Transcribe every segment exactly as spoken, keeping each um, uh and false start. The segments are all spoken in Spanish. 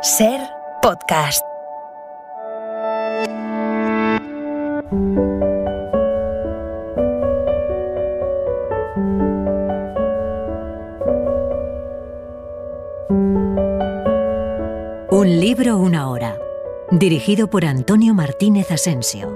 Ser podcast. Un libro, una hora. Dirigido por Antonio Martínez Asensio.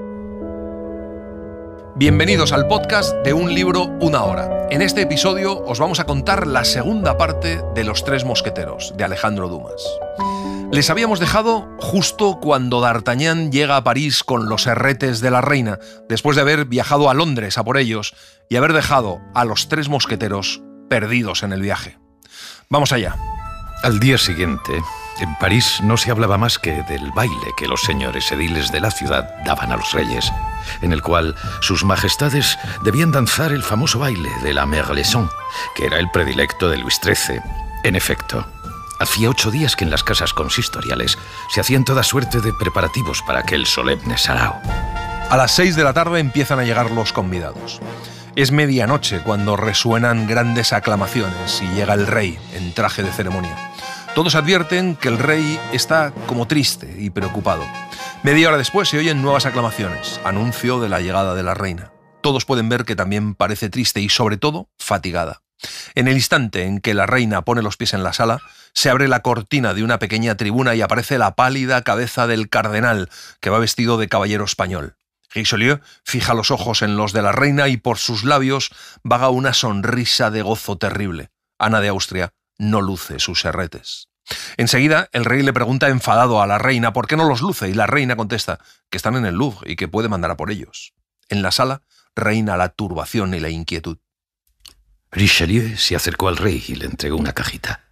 Bienvenidos al podcast de Un libro, una hora. En este episodio os vamos a contar la segunda parte de Los Tres Mosqueteros, de Alejandro Dumas. Les habíamos dejado justo cuando D'Artagnan llega a París con los herretes de la reina, después de haber viajado a Londres a por ellos y haber dejado a los tres mosqueteros perdidos en el viaje. Vamos allá. Al día siguiente, en París no se hablaba más que del baile que los señores ediles de la ciudad daban a los reyes, en el cual sus majestades debían danzar el famoso baile de la Merlaison, que era el predilecto de Luis trece. En efecto, hacía ocho días que en las casas consistoriales se hacían toda suerte de preparativos para aquel solemne sarao. A las seis de la tarde empiezan a llegar los convidados. Es medianoche cuando resuenan grandes aclamaciones y llega el rey en traje de ceremonia. Todos advierten que el rey está como triste y preocupado. Media hora después se oyen nuevas aclamaciones, anuncio de la llegada de la reina. Todos pueden ver que también parece triste y, sobre todo, fatigada. En el instante en que la reina pone los pies en la sala, se abre la cortina de una pequeña tribuna y aparece la pálida cabeza del cardenal, que va vestido de caballero español. Richelieu fija los ojos en los de la reina y por sus labios vaga una sonrisa de gozo terrible. Ana de Austria no luce sus herretes. Enseguida, el rey le pregunta enfadado a la reina por qué no los luce y la reina contesta que están en el Louvre y que puede mandar a por ellos. En la sala reina la turbación y la inquietud. Richelieu se acercó al rey y le entregó una cajita.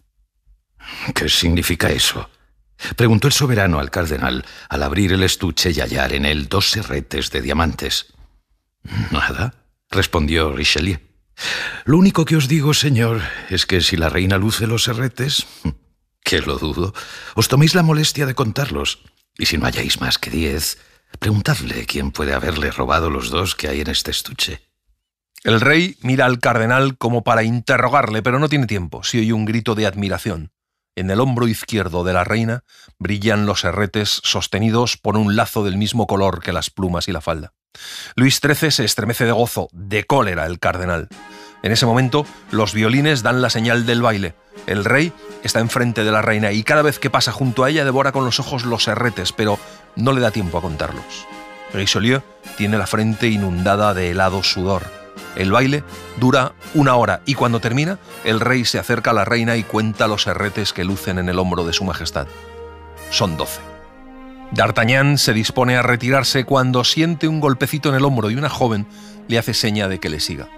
¿Qué significa eso?, preguntó el soberano al cardenal al abrir el estuche y hallar en él dos herretes de diamantes. Nada, respondió Richelieu. Lo único que os digo, señor, es que si la reina luce los herretes, que lo dudo, os toméis la molestia de contarlos, y si no halláis más que diez, preguntadle quién puede haberle robado los dos que hay en este estuche. El rey mira al cardenal como para interrogarle, pero no tiene tiempo. Se oye un grito de admiración. En el hombro izquierdo de la reina brillan los herretes sostenidos por un lazo del mismo color que las plumas y la falda. Luis trece se estremece de gozo, de cólera el cardenal. En ese momento, los violines dan la señal del baile. El rey está enfrente de la reina y cada vez que pasa junto a ella devora con los ojos los herretes, pero no le da tiempo a contarlos. Richelieu tiene la frente inundada de helado sudor. El baile dura una hora y cuando termina, el rey se acerca a la reina y cuenta los herretes que lucen en el hombro de su majestad. Son doce. D'Artagnan se dispone a retirarse cuando siente un golpecito en el hombro y una joven le hace seña de que le siga.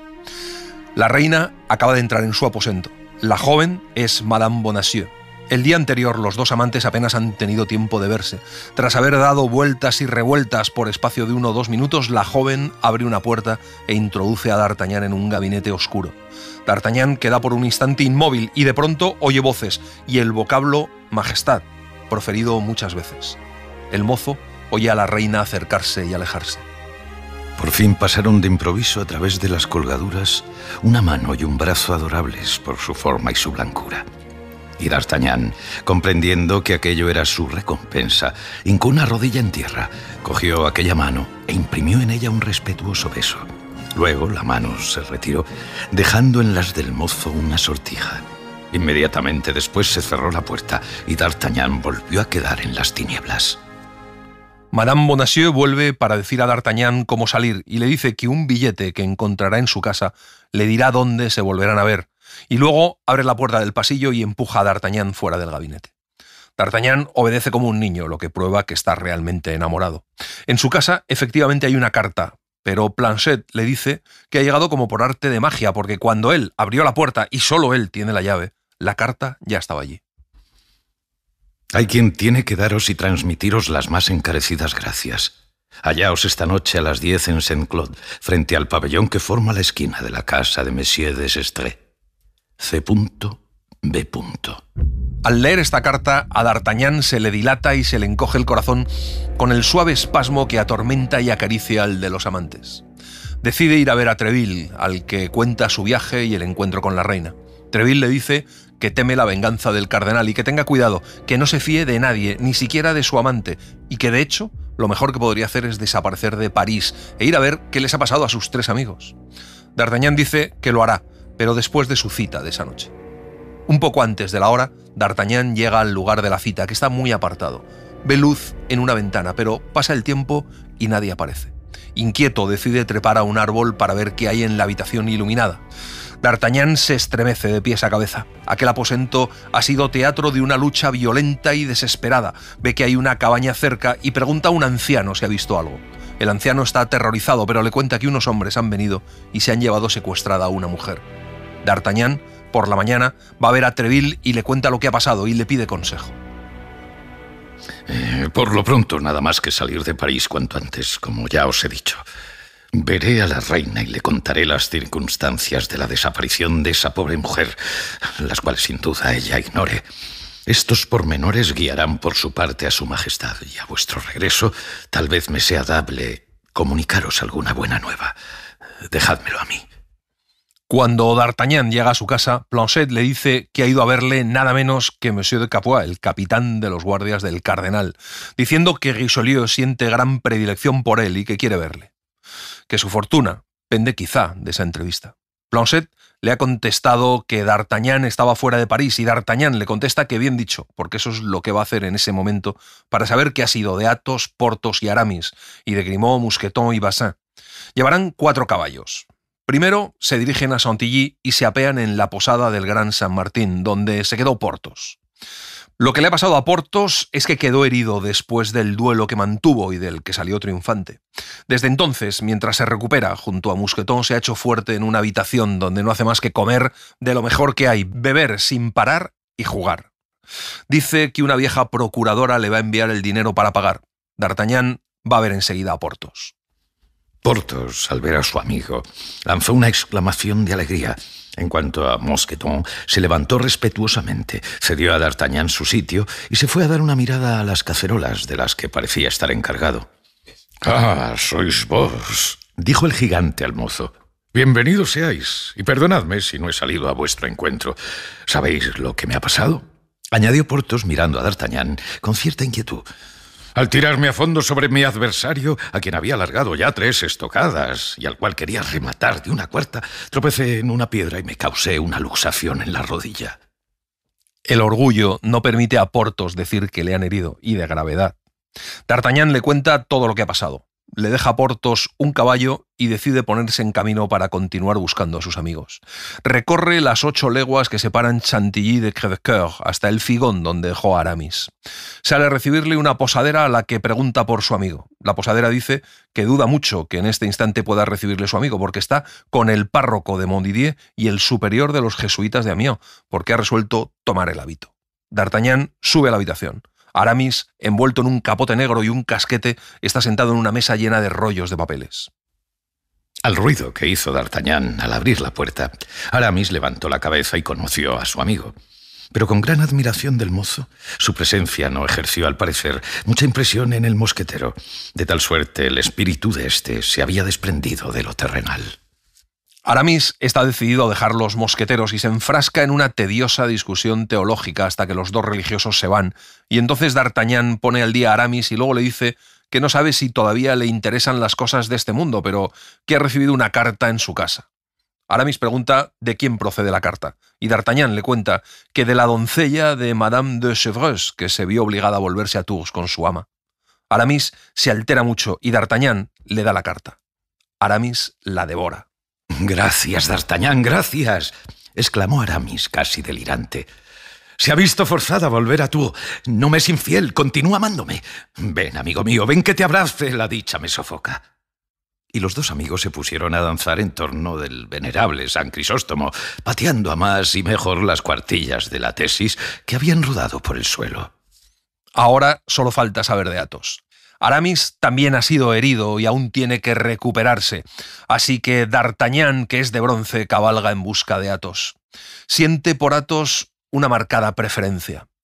La reina acaba de entrar en su aposento. La joven es Madame Bonacieux. El día anterior los dos amantes apenas han tenido tiempo de verse. Tras haber dado vueltas y revueltas por espacio de uno o dos minutos, la joven abre una puerta e introduce a D'Artagnan en un gabinete oscuro. D'Artagnan queda por un instante inmóvil y de pronto oye voces y el vocablo majestad, proferido muchas veces. El mozo oye a la reina acercarse y alejarse. Por fin pasaron de improviso a través de las colgaduras una mano y un brazo adorables por su forma y su blancura. Y D'Artagnan, comprendiendo que aquello era su recompensa, hincó una rodilla en tierra, cogió aquella mano e imprimió en ella un respetuoso beso. Luego la mano se retiró, dejando en las del mozo una sortija. Inmediatamente después se cerró la puerta y D'Artagnan volvió a quedar en las tinieblas. Madame Bonacieux vuelve para decir a D'Artagnan cómo salir y le dice que un billete que encontrará en su casa le dirá dónde se volverán a ver. Y luego abre la puerta del pasillo y empuja a D'Artagnan fuera del gabinete. D'Artagnan obedece como un niño, lo que prueba que está realmente enamorado. En su casa, efectivamente, hay una carta, pero Planchet le dice que ha llegado como por arte de magia, porque cuando él abrió la puerta y solo él tiene la llave, la carta ya estaba allí. Hay quien tiene que daros y transmitiros las más encarecidas gracias. Hallaos esta noche a las diez en Saint-Claude, frente al pabellón que forma la esquina de la casa de Monsieur des Estrées. C. B. Al leer esta carta, a D'Artagnan se le dilata y se le encoge el corazón con el suave espasmo que atormenta y acaricia al de los amantes. Decide ir a ver a Treville, al que cuenta su viaje y el encuentro con la reina. Treville le dice que teme la venganza del cardenal y que tenga cuidado, que no se fíe de nadie, ni siquiera de su amante, y que de hecho lo mejor que podría hacer es desaparecer de París e ir a ver qué les ha pasado a sus tres amigos. D'Artagnan dice que lo hará, pero después de su cita de esa noche. Un poco antes de la hora, D'Artagnan llega al lugar de la cita, que está muy apartado. Ve luz en una ventana, pero pasa el tiempo y nadie aparece. Inquieto, decide trepar a un árbol para ver qué hay en la habitación iluminada. D'Artagnan se estremece de pies a cabeza. Aquel aposento ha sido teatro de una lucha violenta y desesperada. Ve que hay una cabaña cerca y pregunta a un anciano si ha visto algo. El anciano está aterrorizado, pero le cuenta que unos hombres han venido y se han llevado secuestrada a una mujer. D'Artagnan, por la mañana, va a ver a Tréville y le cuenta lo que ha pasado y le pide consejo. Eh, por lo pronto, nada más que salir de París cuanto antes, como ya os he dicho. Veré a la reina y le contaré las circunstancias de la desaparición de esa pobre mujer, las cuales sin duda ella ignore. Estos pormenores guiarán por su parte a su majestad, y a vuestro regreso tal vez me sea dable comunicaros alguna buena nueva. Dejádmelo a mí. Cuando D'Artagnan llega a su casa, Planchet le dice que ha ido a verle nada menos que Monsieur de Capua, el capitán de los guardias del cardenal, diciendo que Richelieu siente gran predilección por él y que quiere verle. Que su fortuna pende quizá de esa entrevista. Planchet le ha contestado que D'Artagnan estaba fuera de París y D'Artagnan le contesta que bien dicho, porque eso es lo que va a hacer en ese momento para saber qué ha sido de Athos, Porthos y Aramis, y de Grimaud, Mousqueton y Bazin. Llevarán cuatro caballos. Primero se dirigen a Chantilly y se apean en la posada del Gran San Martín, donde se quedó Porthos. Lo que le ha pasado a Porthos es que quedó herido después del duelo que mantuvo y del que salió triunfante. Desde entonces, mientras se recupera, junto a Mousqueton se ha hecho fuerte en una habitación donde no hace más que comer de lo mejor que hay, beber sin parar y jugar. Dice que una vieja procuradora le va a enviar el dinero para pagar. D'Artagnan va a ver enseguida a Porthos. Porthos, al ver a su amigo, lanzó una exclamación de alegría. En cuanto a Mousqueton, se levantó respetuosamente, cedió a D'Artagnan su sitio y se fue a dar una mirada a las cacerolas de las que parecía estar encargado. «Ah, sois vos», dijo el gigante al mozo. «Bienvenidos seáis, y perdonadme si no he salido a vuestro encuentro. ¿Sabéis lo que me ha pasado?», añadió Porthos mirando a D'Artagnan con cierta inquietud. «Al tirarme a fondo sobre mi adversario, a quien había largado ya tres estocadas y al cual quería rematar de una cuarta, tropecé en una piedra y me causé una luxación en la rodilla». El orgullo no permite a Porthos decir que le han herido, y de gravedad. D'Artagnan le cuenta todo lo que ha pasado. Le deja a Porthos un caballo y decide ponerse en camino para continuar buscando a sus amigos. Recorre las ocho leguas que separan Chantilly de Crèvecoeur hasta el figón donde dejó a Aramis. Sale a recibirle una posadera a la que pregunta por su amigo. La posadera dice que duda mucho que en este instante pueda recibirle su amigo porque está con el párroco de Montdidier y el superior de los jesuitas de Amiens, porque ha resuelto tomar el hábito. D'Artagnan sube a la habitación. Aramis, envuelto en un capote negro y un casquete, está sentado en una mesa llena de rollos de papeles. Al ruido que hizo D'Artagnan al abrir la puerta, Aramis levantó la cabeza y conoció a su amigo. Pero con gran admiración del mozo, su presencia no ejerció, al parecer, mucha impresión en el mosquetero. De tal suerte, el espíritu de éste se había desprendido de lo terrenal. Aramis está decidido a dejar los mosqueteros y se enfrasca en una tediosa discusión teológica hasta que los dos religiosos se van, y entonces D'Artagnan pone al día a Aramis y luego le dice que no sabe si todavía le interesan las cosas de este mundo, pero que ha recibido una carta en su casa. Aramis pregunta de quién procede la carta, y D'Artagnan le cuenta que de la doncella de Madame de Chevreuse, que se vio obligada a volverse a Tours con su ama. Aramis se altera mucho y D'Artagnan le da la carta. Aramis la devora. «Gracias, D'Artagnan, gracias», exclamó Aramis, casi delirante. «Se ha visto forzada a volver a Tours. No me es infiel, continúa amándome. Ven, amigo mío, ven que te abrace, la dicha me sofoca». Y los dos amigos se pusieron a danzar en torno del venerable San Crisóstomo, pateando a más y mejor las cuartillas de la tesis que habían rodado por el suelo. Ahora solo falta saber de Athos. Aramis también ha sido herido y aún tiene que recuperarse, así que D'Artagnan, que es de bronce, cabalga en busca de Athos. Siente por Athos una marcada preferencia.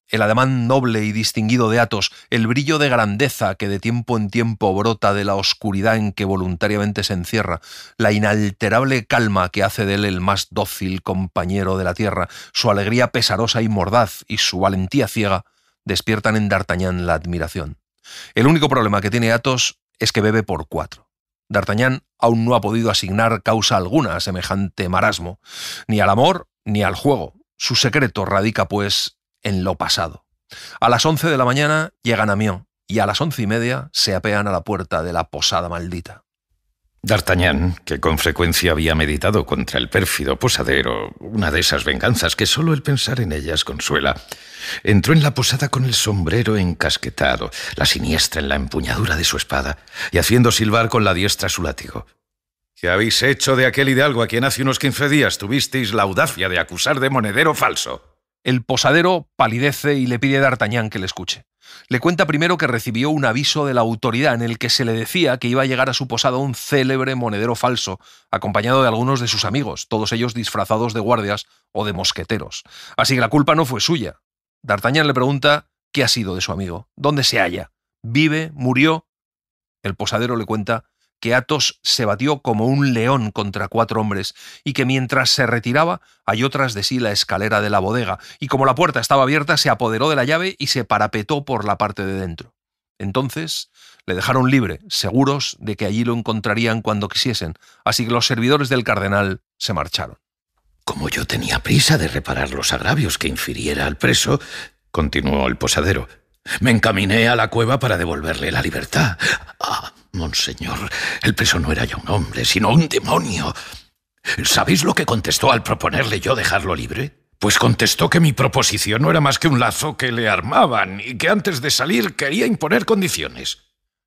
El ademán noble y distinguido de Athos, el brillo de grandeza que de tiempo en tiempo brota de la oscuridad en que voluntariamente se encierra, la inalterable calma que hace de él el más dócil compañero de la tierra, su alegría pesarosa y mordaz y su valentía ciega, despiertan en D'Artagnan la admiración. El único problema que tiene Athos es que bebe por cuatro. D'Artagnan aún no ha podido asignar causa alguna a semejante marasmo, ni al amor ni al juego. Su secreto radica, pues, en lo pasado. A las once de la mañana llegan a Meaux y a las once y media se apean a la puerta de la posada maldita. D'Artagnan, que con frecuencia había meditado contra el pérfido posadero, una de esas venganzas que solo el pensar en ellas consuela, entró en la posada con el sombrero encasquetado, la siniestra en la empuñadura de su espada y haciendo silbar con la diestra su látigo. ¿Qué habéis hecho de aquel hidalgo a quien hace unos quince días tuvisteis la audacia de acusar de monedero falso? El posadero palidece y le pide a D'Artagnan que le escuche. Le cuenta primero que recibió un aviso de la autoridad en el que se le decía que iba a llegar a su posada un célebre monedero falso, acompañado de algunos de sus amigos, todos ellos disfrazados de guardias o de mosqueteros. Así que la culpa no fue suya. D'Artagnan le pregunta qué ha sido de su amigo, dónde se halla, vive, murió. El posadero le cuenta que Athos se batió como un león contra cuatro hombres y que mientras se retiraba halló tras de sí la escalera de la bodega y como la puerta estaba abierta se apoderó de la llave y se parapetó por la parte de dentro. Entonces le dejaron libre, seguros de que allí lo encontrarían cuando quisiesen, así que los servidores del cardenal se marcharon. Como yo tenía prisa de reparar los agravios que infiriera al preso, continuó el posadero, me encaminé a la cueva para devolverle la libertad. Ah, monseñor, el preso no era ya un hombre, sino un demonio. ¿Sabéis lo que contestó al proponerle yo dejarlo libre? Pues contestó que mi proposición no era más que un lazo que le armaban y que antes de salir quería imponer condiciones.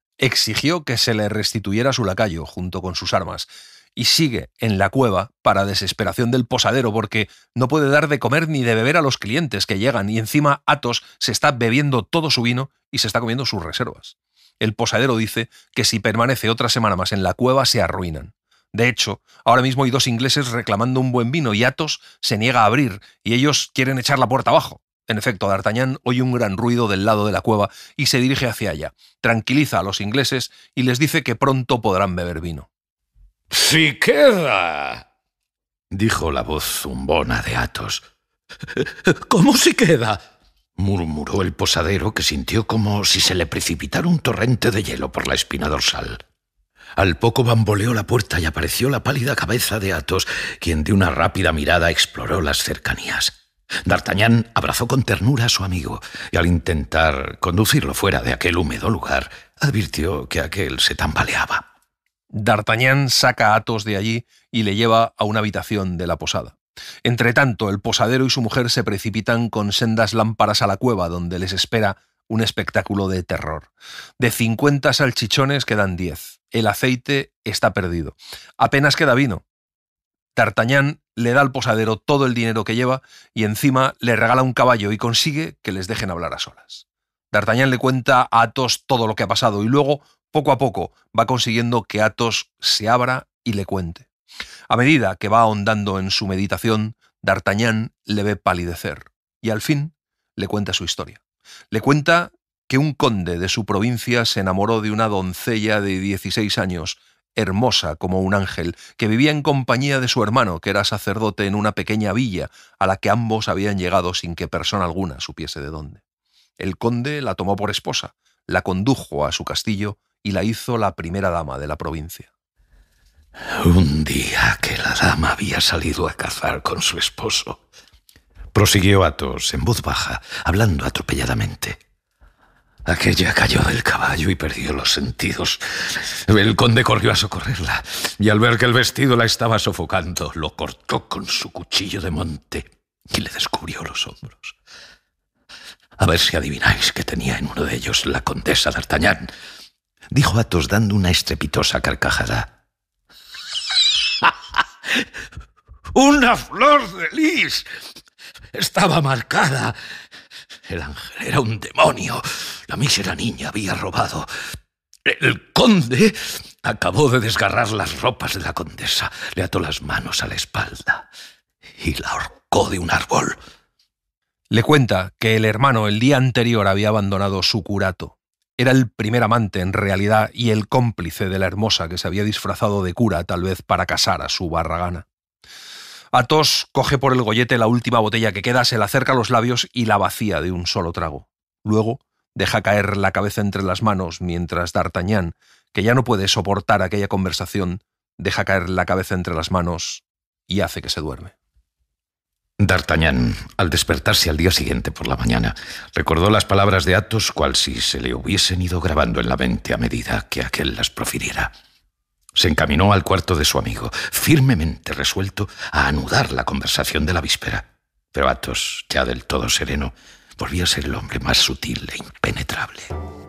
Exigió que se le restituyera su lacayo junto con sus armas y sigue en la cueva para desesperación del posadero porque no puede dar de comer ni de beber a los clientes que llegan y encima Athos se está bebiendo todo su vino y se está comiendo sus reservas. El posadero dice que si permanece otra semana más en la cueva se arruinan. De hecho, ahora mismo hay dos ingleses reclamando un buen vino y Athos se niega a abrir y ellos quieren echar la puerta abajo. En efecto, D'Artagnan oye un gran ruido del lado de la cueva y se dirige hacia allá. Tranquiliza a los ingleses y les dice que pronto podrán beber vino. ¡Si queda!, dijo la voz zumbona de Athos. ¿Cómo si queda?, murmuró el posadero, que sintió como si se le precipitara un torrente de hielo por la espina dorsal. Al poco bamboleó la puerta y apareció la pálida cabeza de Athos, quien de una rápida mirada exploró las cercanías. D'Artagnan abrazó con ternura a su amigo y al intentar conducirlo fuera de aquel húmedo lugar, advirtió que aquel se tambaleaba. D'Artagnan saca a Athos de allí y le lleva a una habitación de la posada. Entretanto, el posadero y su mujer se precipitan con sendas lámparas a la cueva, donde les espera un espectáculo de terror. De cincuenta salchichones quedan diez. El aceite está perdido. Apenas queda vino. D'Artagnan le da al posadero todo el dinero que lleva y encima le regala un caballo y consigue que les dejen hablar a solas. D'Artagnan le cuenta a Athos todo lo que ha pasado y luego, poco a poco, va consiguiendo que Athos se abra y le cuente. A medida que va ahondando en su meditación, D'Artagnan le ve palidecer y al fin le cuenta su historia. Le cuenta que un conde de su provincia se enamoró de una doncella de dieciséis años, hermosa como un ángel, que vivía en compañía de su hermano, que era sacerdote en una pequeña villa a la que ambos habían llegado sin que persona alguna supiese de dónde. El conde la tomó por esposa, la condujo a su castillo y la hizo la primera dama de la provincia. Un día que la dama había salido a cazar con su esposo, prosiguió Athos en voz baja, hablando atropelladamente. Aquella cayó del caballo y perdió los sentidos. El conde corrió a socorrerla y al ver que el vestido la estaba sofocando, lo cortó con su cuchillo de monte y le descubrió los hombros. A ver si adivináis que tenía en uno de ellos la condesa D'Artagnan, dijo Athos dando una estrepitosa carcajada. ¡Una flor de lis! Estaba marcada. El ángel era un demonio. La mísera niña había robado. El conde acabó de desgarrar las ropas de la condesa, le ató las manos a la espalda y la ahorcó de un árbol. Le cuenta que el hermano el día anterior había abandonado su curato. Era el primer amante en realidad y el cómplice de la hermosa que se había disfrazado de cura tal vez para casar a su barragana. Athos coge por el gollete la última botella que queda, se la acerca a los labios y la vacía de un solo trago. Luego deja caer la cabeza entre las manos mientras D'Artagnan, que ya no puede soportar aquella conversación, deja caer la cabeza entre las manos y hace que se duerme. D'Artagnan, al despertarse al día siguiente por la mañana, recordó las palabras de Athos cual si se le hubiesen ido grabando en la mente a medida que aquél las profiriera. Se encaminó al cuarto de su amigo, firmemente resuelto a anudar la conversación de la víspera. Pero Athos, ya del todo sereno, volvía a ser el hombre más sutil e impenetrable.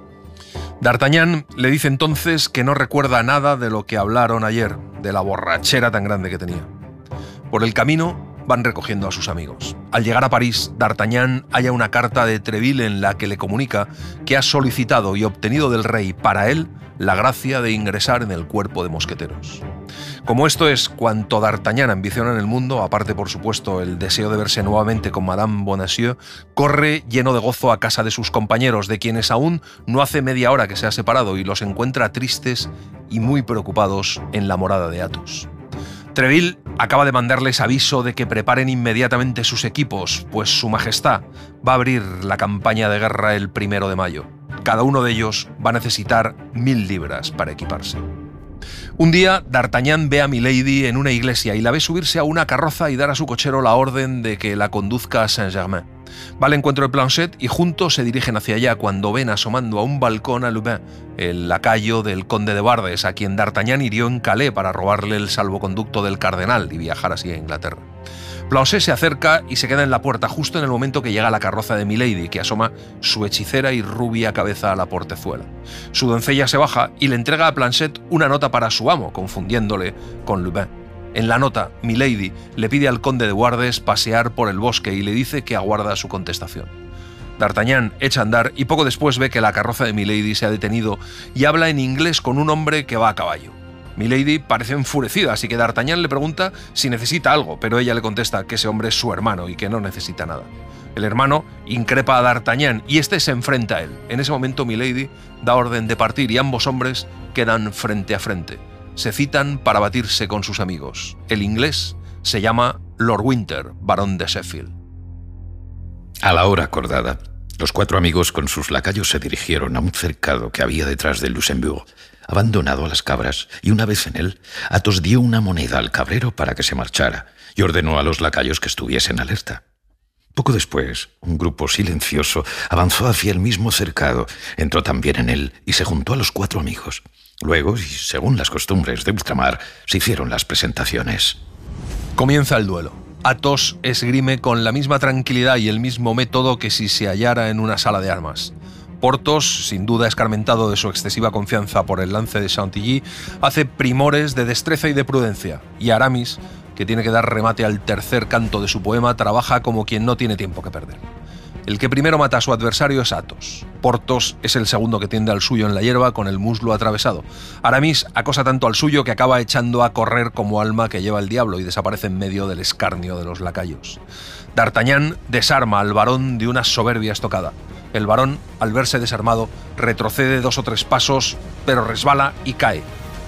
D'Artagnan le dice entonces que no recuerda nada de lo que hablaron ayer, de la borrachera tan grande que tenía. Por el camino van recogiendo a sus amigos. Al llegar a París, D'Artagnan halla una carta de Tréville en la que le comunica que ha solicitado y obtenido del rey para él la gracia de ingresar en el cuerpo de mosqueteros. Como esto es cuanto D'Artagnan ambiciona en el mundo, aparte por supuesto el deseo de verse nuevamente con Madame Bonacieux, corre lleno de gozo a casa de sus compañeros, de quienes aún no hace media hora que se ha separado, y los encuentra tristes y muy preocupados en la morada de Athos. Tréville acaba de mandarles aviso de que preparen inmediatamente sus equipos, pues su majestad va a abrir la campaña de guerra el primero de mayo. Cada uno de ellos va a necesitar mil libras para equiparse. Un día, D'Artagnan ve a Milady en una iglesia y la ve subirse a una carroza y dar a su cochero la orden de que la conduzca a Saint-Germain. Va al encuentro de Planchet y juntos se dirigen hacia allá cuando ven asomando a un balcón a Lubin, el lacayo del conde de Wardes, a quien D'Artagnan hirió en Calais para robarle el salvoconducto del cardenal y viajar así a Inglaterra. Planchet se acerca y se queda en la puerta justo en el momento que llega la carroza de Milady, que asoma su hechicera y rubia cabeza a la portezuela. Su doncella se baja y le entrega a Planchet una nota para su amo, confundiéndole con Lubin. En la nota, Milady le pide al conde de Wardes pasear por el bosque y le dice que aguarda su contestación. D'Artagnan echa a andar y poco después ve que la carroza de Milady se ha detenido y habla en inglés con un hombre que va a caballo. Milady parece enfurecida, así que D'Artagnan le pregunta si necesita algo, pero ella le contesta que ese hombre es su hermano y que no necesita nada. El hermano increpa a D'Artagnan y este se enfrenta a él. En ese momento Milady da orden de partir y ambos hombres quedan frente a frente. Se citan para batirse con sus amigos. El inglés se llama Lord Winter, barón de Sheffield. A la hora acordada, los cuatro amigos con sus lacayos se dirigieron a un cercado que había detrás del Luxembourg, abandonado a las cabras, y una vez en él, Athos dio una moneda al cabrero para que se marchara y ordenó a los lacayos que estuviesen alerta. Poco después, un grupo silencioso avanzó hacia el mismo cercado, entró también en él y se juntó a los cuatro amigos. Luego, y según las costumbres de ultramar, se hicieron las presentaciones. Comienza el duelo. Athos esgrime con la misma tranquilidad y el mismo método que si se hallara en una sala de armas. Porthos, sin duda escarmentado de su excesiva confianza por el lance de Chantilly, hace primores de destreza y de prudencia, y Aramis, que tiene que dar remate al tercer canto de su poema, trabaja como quien no tiene tiempo que perder. El que primero mata a su adversario es Athos. Porthos es el segundo que tiende al suyo en la hierba con el muslo atravesado. Aramis acosa tanto al suyo que acaba echando a correr como alma que lleva el diablo y desaparece en medio del escarnio de los lacayos. D'Artagnan desarma al varón de una soberbia estocada. El varón, al verse desarmado, retrocede dos o tres pasos, pero resbala y cae.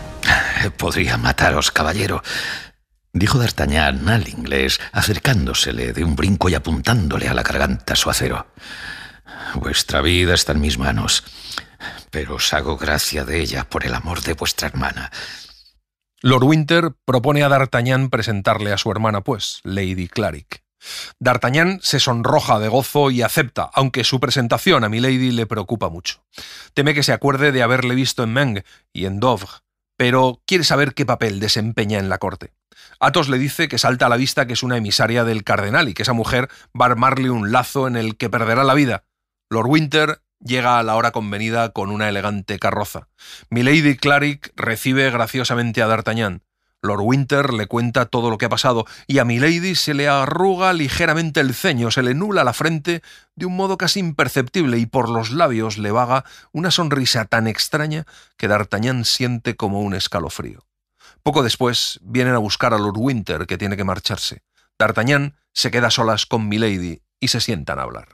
«Podría mataros, caballero», dijo D'Artagnan al inglés, acercándosele de un brinco y apuntándole a la garganta su acero. «Vuestra vida está en mis manos, pero os hago gracia de ella por el amor de vuestra hermana». Lord Winter propone a D'Artagnan presentarle a su hermana, pues, Lady Clarick. D'Artagnan se sonroja de gozo y acepta, aunque su presentación a Milady le preocupa mucho. Teme que se acuerde de haberle visto en Meung y en Douvres, pero quiere saber qué papel desempeña en la corte. Athos le dice que salta a la vista que es una emisaria del cardenal y que esa mujer va a armarle un lazo en el que perderá la vida. Lord Winter llega a la hora convenida con una elegante carroza. Milady Clarick recibe graciosamente a D'Artagnan. Lord Winter le cuenta todo lo que ha pasado y a Milady se le arruga ligeramente el ceño, se le nubla la frente de un modo casi imperceptible y por los labios le vaga una sonrisa tan extraña que D'Artagnan siente como un escalofrío. Poco después vienen a buscar a Lord Winter, que tiene que marcharse. D'Artagnan se queda a solas con Milady y se sientan a hablar.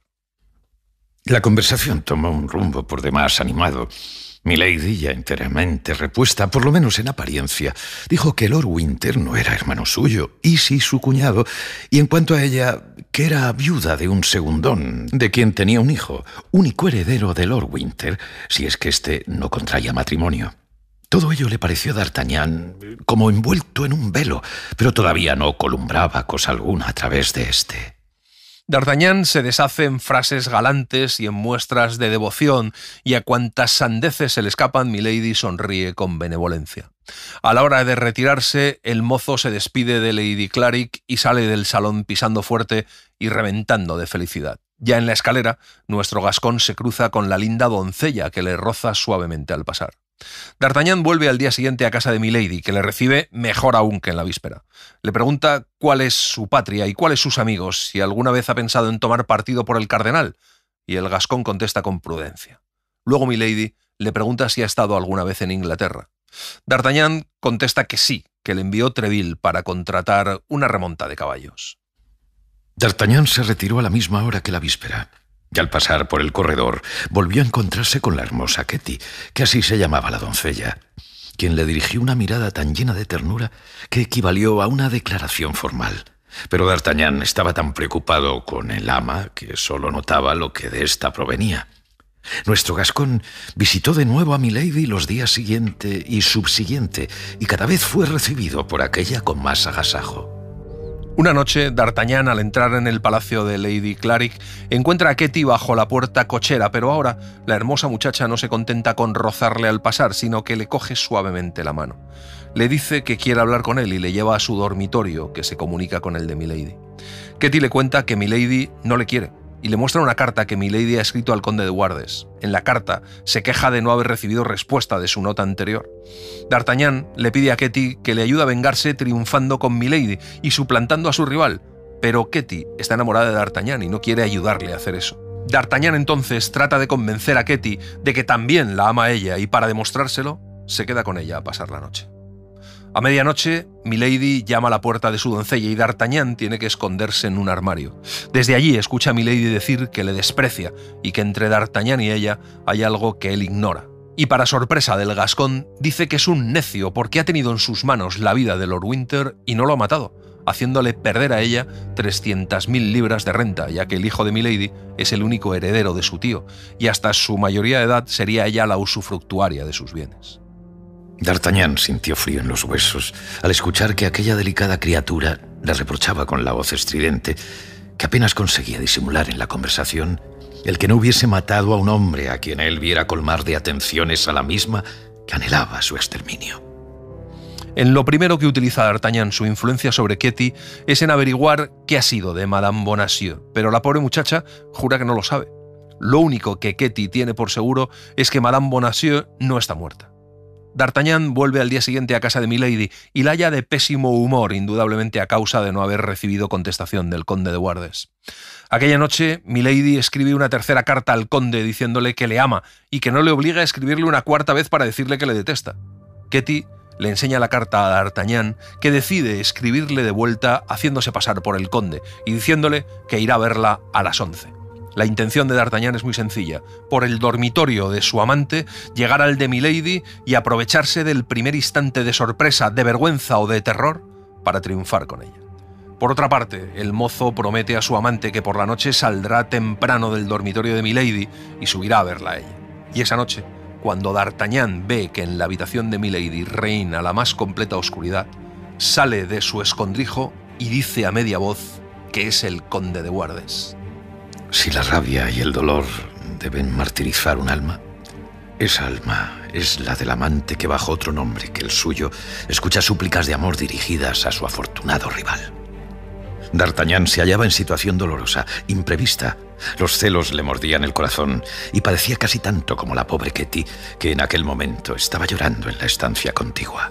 La conversación tomó un rumbo por demás animado. Milady, ya enteramente repuesta, por lo menos en apariencia, dijo que Lord Winter no era hermano suyo, y sí su cuñado, y en cuanto a ella, que era viuda de un segundón, de quien tenía un hijo, único heredero de Lord Winter, si es que éste no contraía matrimonio. Todo ello le pareció a D'Artagnan como envuelto en un velo, pero todavía no columbraba cosa alguna a través de éste. D'Artagnan se deshace en frases galantes y en muestras de devoción, y a cuantas sandeces se le escapan, Milady sonríe con benevolencia. A la hora de retirarse, el mozo se despide de Lady Clarick y sale del salón pisando fuerte y reventando de felicidad. Ya en la escalera, nuestro gascón se cruza con la linda doncella que le roza suavemente al pasar. D'Artagnan vuelve al día siguiente a casa de Milady, que le recibe mejor aún que en la víspera. Le pregunta cuál es su patria y cuáles sus amigos, si alguna vez ha pensado en tomar partido por el cardenal, y el gascón contesta con prudencia. Luego Milady le pregunta si ha estado alguna vez en Inglaterra. D'Artagnan contesta que sí, que le envió Treville para contratar una remonta de caballos. D'Artagnan se retiró a la misma hora que la víspera. Y al pasar por el corredor, volvió a encontrarse con la hermosa Ketty, que así se llamaba la doncella, quien le dirigió una mirada tan llena de ternura que equivalió a una declaración formal. Pero D'Artagnan estaba tan preocupado con el ama que solo notaba lo que de ésta provenía. Nuestro gascón visitó de nuevo a Milady los días siguiente y subsiguiente, y cada vez fue recibido por aquella con más agasajo. Una noche, D'Artagnan, al entrar en el palacio de Lady Clarick, encuentra a Ketty bajo la puerta cochera, pero ahora la hermosa muchacha no se contenta con rozarle al pasar, sino que le coge suavemente la mano. Le dice que quiere hablar con él y le lleva a su dormitorio, que se comunica con el de Milady. Ketty le cuenta que Milady no le quiere, y le muestra una carta que Milady ha escrito al conde de Wardes. En la carta se queja de no haber recibido respuesta de su nota anterior. D'Artagnan le pide a Ketty que le ayude a vengarse triunfando con Milady y suplantando a su rival, pero Ketty está enamorada de D'Artagnan y no quiere ayudarle a hacer eso. D'Artagnan entonces trata de convencer a Ketty de que también la ama a ella, y para demostrárselo, se queda con ella a pasar la noche. A medianoche, Milady llama a la puerta de su doncella y D'Artagnan tiene que esconderse en un armario. Desde allí escucha a Milady decir que le desprecia y que entre D'Artagnan y ella hay algo que él ignora. Y para sorpresa del gascón, dice que es un necio porque ha tenido en sus manos la vida de Lord Winter y no lo ha matado, haciéndole perder a ella trescientas mil libras de renta, ya que el hijo de Milady es el único heredero de su tío, y hasta su mayoría de edad sería ella la usufructuaria de sus bienes. D'Artagnan sintió frío en los huesos al escuchar que aquella delicada criatura le reprochaba con la voz estridente que apenas conseguía disimular en la conversación el que no hubiese matado a un hombre a quien él viera colmar de atenciones a la misma que anhelaba su exterminio. En lo primero que utiliza D'Artagnan su influencia sobre Ketty es en averiguar qué ha sido de Madame Bonacieux, pero la pobre muchacha jura que no lo sabe. Lo único que Ketty tiene por seguro es que Madame Bonacieux no está muerta. D'Artagnan vuelve al día siguiente a casa de Milady y la halla de pésimo humor, indudablemente a causa de no haber recibido contestación del conde de Wardes. Aquella noche, Milady escribe una tercera carta al conde diciéndole que le ama y que no le obliga a escribirle una cuarta vez para decirle que le detesta. Ketty le enseña la carta a D'Artagnan, que decide escribirle de vuelta haciéndose pasar por el conde y diciéndole que irá a verla a las once. La intención de D'Artagnan es muy sencilla: por el dormitorio de su amante, llegar al de Milady y aprovecharse del primer instante de sorpresa, de vergüenza o de terror para triunfar con ella. Por otra parte, el mozo promete a su amante que por la noche saldrá temprano del dormitorio de Milady y subirá a verla a ella. Y esa noche, cuando D'Artagnan ve que en la habitación de Milady reina la más completa oscuridad, sale de su escondrijo y dice a media voz que es el conde de Wardes. Si la rabia y el dolor deben martirizar un alma, esa alma es la del amante que bajo otro nombre que el suyo escucha súplicas de amor dirigidas a su afortunado rival. D'Artagnan se hallaba en situación dolorosa, imprevista. Los celos le mordían el corazón y padecía casi tanto como la pobre Ketty, que en aquel momento estaba llorando en la estancia contigua.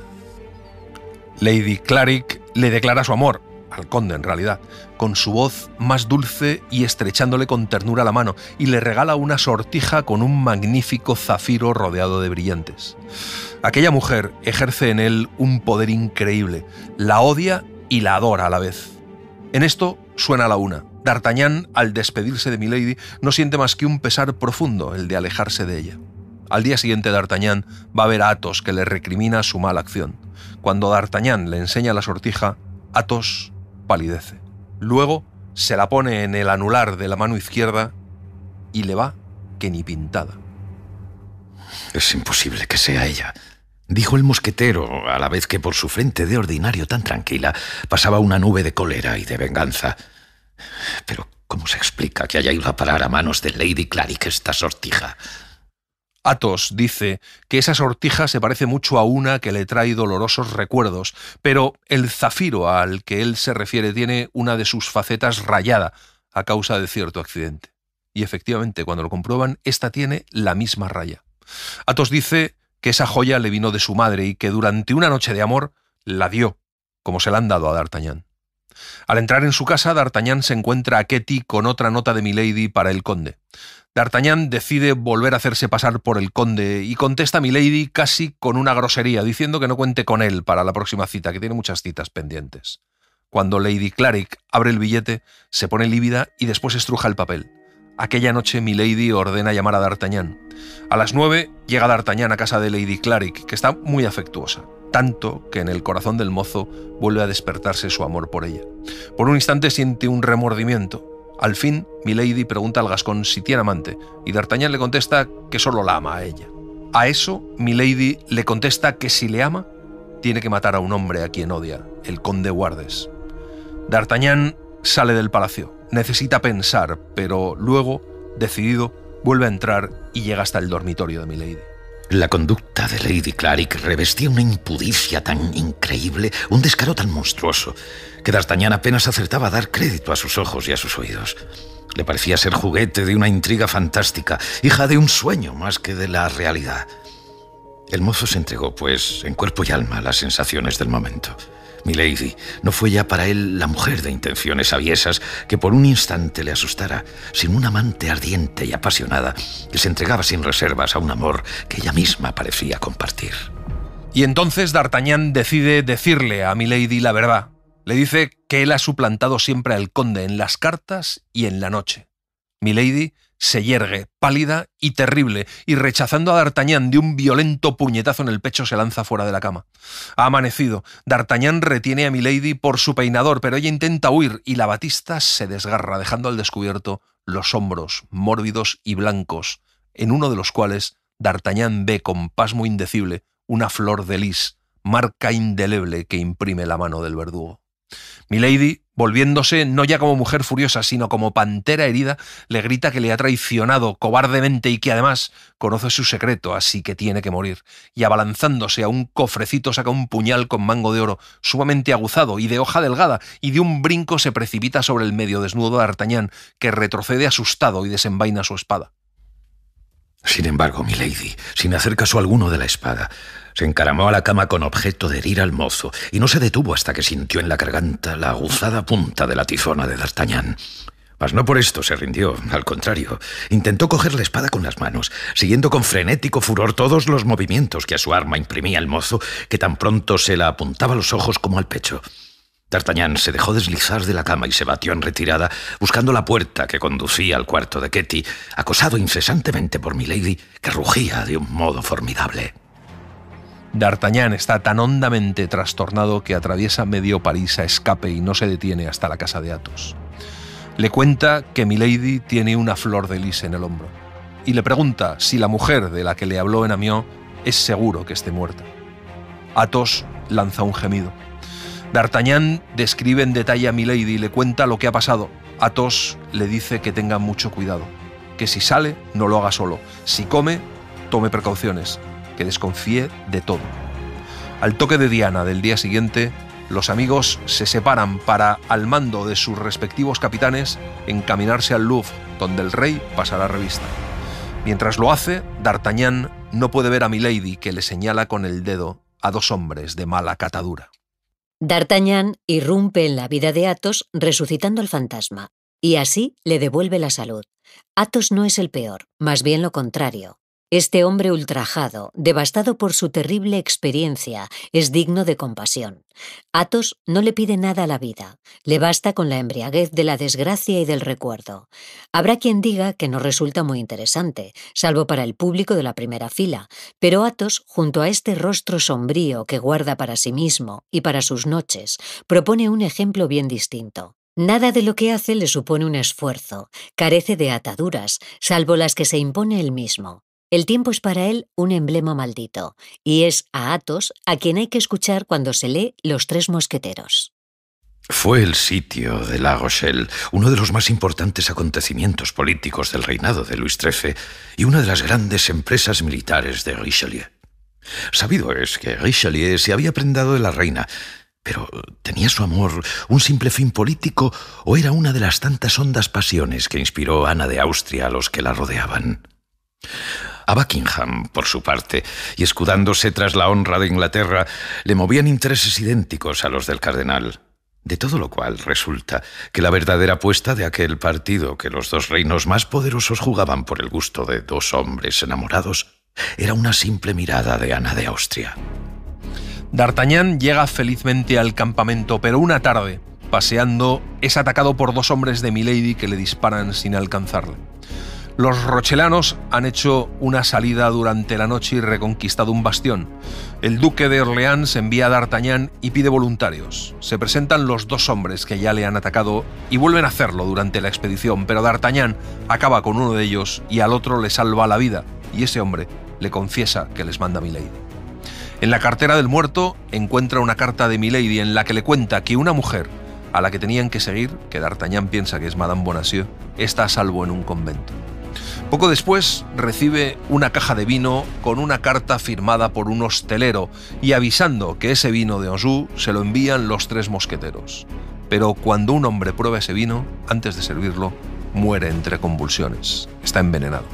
Lady Clarick le declara su amor, al conde en realidad, con su voz más dulce y estrechándole con ternura la mano, y le regala una sortija con un magnífico zafiro rodeado de brillantes. Aquella mujer ejerce en él un poder increíble, la odia y la adora a la vez. En esto suena la una. D'Artagnan, al despedirse de Milady, no siente más que un pesar profundo, el de alejarse de ella. Al día siguiente, D'Artagnan va a ver a Athos, que le recrimina su mala acción. Cuando D'Artagnan le enseña la sortija, Athos palidece. Luego se la pone en el anular de la mano izquierda y le va que ni pintada. Es imposible que sea ella, dijo el mosquetero, a la vez que por su frente de ordinario tan tranquila pasaba una nube de cólera y de venganza. Pero, ¿cómo se explica que haya ido a parar a manos de Lady Clarick esta sortija? Athos dice que esa sortija se parece mucho a una que le trae dolorosos recuerdos, pero el zafiro al que él se refiere tiene una de sus facetas rayada a causa de cierto accidente. Y efectivamente, cuando lo comprueban, esta tiene la misma raya. Athos dice que esa joya le vino de su madre y que durante una noche de amor la dio, como se la han dado a D'Artagnan. Al entrar en su casa, D'Artagnan se encuentra a Ketty con otra nota de Milady para el conde. D'Artagnan decide volver a hacerse pasar por el conde y contesta a Milady casi con una grosería, diciendo que no cuente con él para la próxima cita, que tiene muchas citas pendientes. Cuando Lady Clarick abre el billete, se pone lívida y después estruja el papel. Aquella noche Milady ordena llamar a D'Artagnan. A las nueve llega D'Artagnan a casa de Lady Clarick, que está muy afectuosa, tanto que en el corazón del mozo vuelve a despertarse su amor por ella. Por un instante siente un remordimiento. Al fin, Milady pregunta al gascón si tiene amante, y D'Artagnan le contesta que solo la ama a ella. A eso, Milady le contesta que si le ama, tiene que matar a un hombre a quien odia, el conde Wardes. D'Artagnan sale del palacio. Necesita pensar, pero luego, decidido, vuelve a entrar y llega hasta el dormitorio de Milady. La conducta de Lady Clarick revestía una impudicia tan increíble, un descaro tan monstruoso, que D'Artagnan apenas acertaba a dar crédito a sus ojos y a sus oídos. Le parecía ser juguete de una intriga fantástica, hija de un sueño más que de la realidad. El mozo se entregó, pues, en cuerpo y alma a las sensaciones del momento. Milady no fue ya para él la mujer de intenciones aviesas que por un instante le asustara, sino una amante ardiente y apasionada que se entregaba sin reservas a un amor que ella misma parecía compartir. Y entonces D'Artagnan decide decirle a Milady la verdad. Le dice que él ha suplantado siempre al conde en las cartas y en la noche. Milady se yergue, pálida y terrible, y rechazando a D'Artagnan de un violento puñetazo en el pecho se lanza fuera de la cama. Ha amanecido. D'Artagnan retiene a Milady por su peinador, pero ella intenta huir y la batista se desgarra, dejando al descubierto los hombros mórbidos y blancos, en uno de los cuales D'Artagnan ve con pasmo indecible una flor de lis, marca indeleble que imprime la mano del verdugo. Milady, volviéndose no ya como mujer furiosa, sino como pantera herida, le grita que le ha traicionado cobardemente y que además conoce su secreto, así que tiene que morir. Y abalanzándose a un cofrecito saca un puñal con mango de oro, sumamente aguzado y de hoja delgada, y de un brinco se precipita sobre el medio desnudo de D'Artagnan, que retrocede asustado y desenvaina su espada. Sin embargo, Milady, sin hacer caso alguno de la espada, se encaramó a la cama con objeto de herir al mozo y no se detuvo hasta que sintió en la garganta la aguzada punta de la tizona de D'Artagnan. Mas no por esto se rindió, al contrario. Intentó coger la espada con las manos, siguiendo con frenético furor todos los movimientos que a su arma imprimía el mozo, que tan pronto se la apuntaba a los ojos como al pecho. D'Artagnan se dejó deslizar de la cama y se batió en retirada, buscando la puerta que conducía al cuarto de Ketty, acosado incesantemente por Milady, que rugía de un modo formidable. D'Artagnan está tan hondamente trastornado que atraviesa medio París a escape y no se detiene hasta la casa de Athos. Le cuenta que Milady tiene una flor de lis en el hombro y le pregunta si la mujer de la que le habló en Amiens es seguro que esté muerta. Athos lanza un gemido. D'Artagnan describe en detalle a Milady y le cuenta lo que ha pasado. Athos le dice que tenga mucho cuidado, que si sale no lo haga solo, si come, tome precauciones, que desconfíe de todo. Al toque de diana del día siguiente, los amigos se separan para, al mando de sus respectivos capitanes, encaminarse al Louvre, donde el rey pasará revista. Mientras lo hace, D'Artagnan no puede ver a Milady, que le señala con el dedo a dos hombres de mala catadura. D'Artagnan irrumpe en la vida de Athos resucitando al fantasma, y así le devuelve la salud. Athos no es el peor, más bien lo contrario. Este hombre ultrajado, devastado por su terrible experiencia, es digno de compasión. Athos no le pide nada a la vida, le basta con la embriaguez de la desgracia y del recuerdo. Habrá quien diga que no resulta muy interesante, salvo para el público de la primera fila, pero Athos, junto a este rostro sombrío que guarda para sí mismo y para sus noches, propone un ejemplo bien distinto. Nada de lo que hace le supone un esfuerzo, carece de ataduras, salvo las que se impone él mismo. El tiempo es para él un emblema maldito, y es a Athos a quien hay que escuchar cuando se lee Los Tres Mosqueteros. Fue el sitio de La Rochelle uno de los más importantes acontecimientos políticos del reinado de Luis trece y una de las grandes empresas militares de Richelieu. Sabido es que Richelieu se había prendado de la reina, pero ¿tenía su amor un simple fin político o era una de las tantas hondas pasiones que inspiró Ana de Austria a los que la rodeaban? A Buckingham, por su parte, y escudándose tras la honra de Inglaterra, le movían intereses idénticos a los del cardenal. De todo lo cual resulta que la verdadera apuesta de aquel partido que los dos reinos más poderosos jugaban por el gusto de dos hombres enamorados era una simple mirada de Ana de Austria. D'Artagnan llega felizmente al campamento, pero una tarde, paseando, es atacado por dos hombres de Milady que le disparan sin alcanzarle. Los rochelanos han hecho una salida durante la noche y reconquistado un bastión. El duque de Orleans envía a D'Artagnan y pide voluntarios. Se presentan los dos hombres que ya le han atacado y vuelven a hacerlo durante la expedición, pero D'Artagnan acaba con uno de ellos y al otro le salva la vida, y ese hombre le confiesa que les manda Milady. En la cartera del muerto encuentra una carta de Milady en la que le cuenta que una mujer a la que tenían que seguir, que D'Artagnan piensa que es Madame Bonacieux, está a salvo en un convento. Poco después recibe una caja de vino con una carta firmada por un hostelero y avisando que ese vino de Anjou se lo envían los tres mosqueteros. Pero cuando un hombre prueba ese vino, antes de servirlo, muere entre convulsiones. Está envenenado.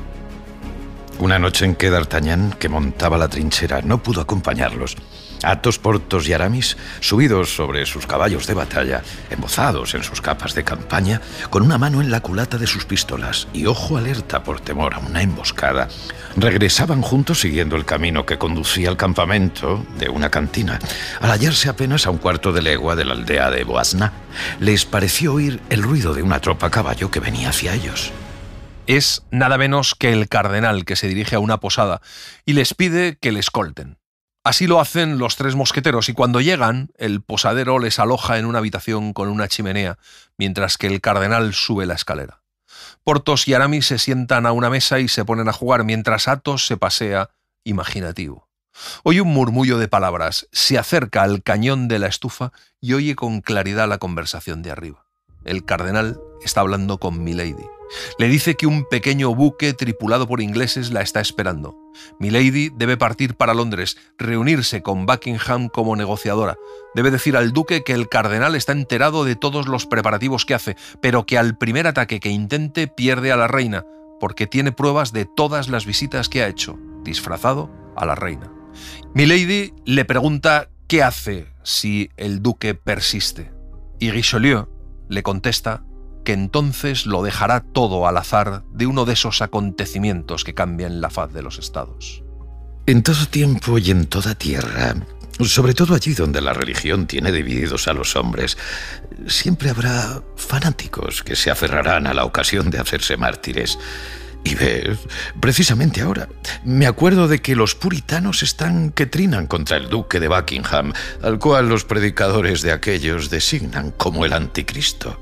Una noche en que D'Artagnan, que montaba la trinchera, no pudo acompañarlos, Athos, Porthos y Aramis, subidos sobre sus caballos de batalla, embozados en sus capas de campaña, con una mano en la culata de sus pistolas y ojo alerta por temor a una emboscada, regresaban juntos siguiendo el camino que conducía al campamento de una cantina. Al hallarse apenas a un cuarto de legua de la aldea de Boisna, les pareció oír el ruido de una tropa a caballo que venía hacia ellos. Es nada menos que el cardenal que se dirige a una posada y les pide que le escolten. Así lo hacen los tres mosqueteros y cuando llegan, el posadero les aloja en una habitación con una chimenea, mientras que el cardenal sube la escalera. Porthos y Aramis se sientan a una mesa y se ponen a jugar, mientras Athos se pasea imaginativo. Oye un murmullo de palabras, se acerca al cañón de la estufa y oye con claridad la conversación de arriba. El cardenal está hablando con Milady. Le dice que un pequeño buque tripulado por ingleses la está esperando. Milady debe partir para Londres, reunirse con Buckingham como negociadora. Debe decir al duque que el cardenal está enterado de todos los preparativos que hace, pero que al primer ataque que intente pierde a la reina, porque tiene pruebas de todas las visitas que ha hecho, disfrazado, a la reina. Milady le pregunta qué hace si el duque persiste, y Richelieu le contesta que entonces lo dejará todo al azar de uno de esos acontecimientos que cambian la faz de los estados. En todo tiempo y en toda tierra, sobre todo allí donde la religión tiene divididos a los hombres, siempre habrá fanáticos que se aferrarán a la ocasión de hacerse mártires. Y ves, precisamente ahora, me acuerdo de que los puritanos están que trinan contra el duque de Buckingham, al cual los predicadores de aquellos designan como el anticristo.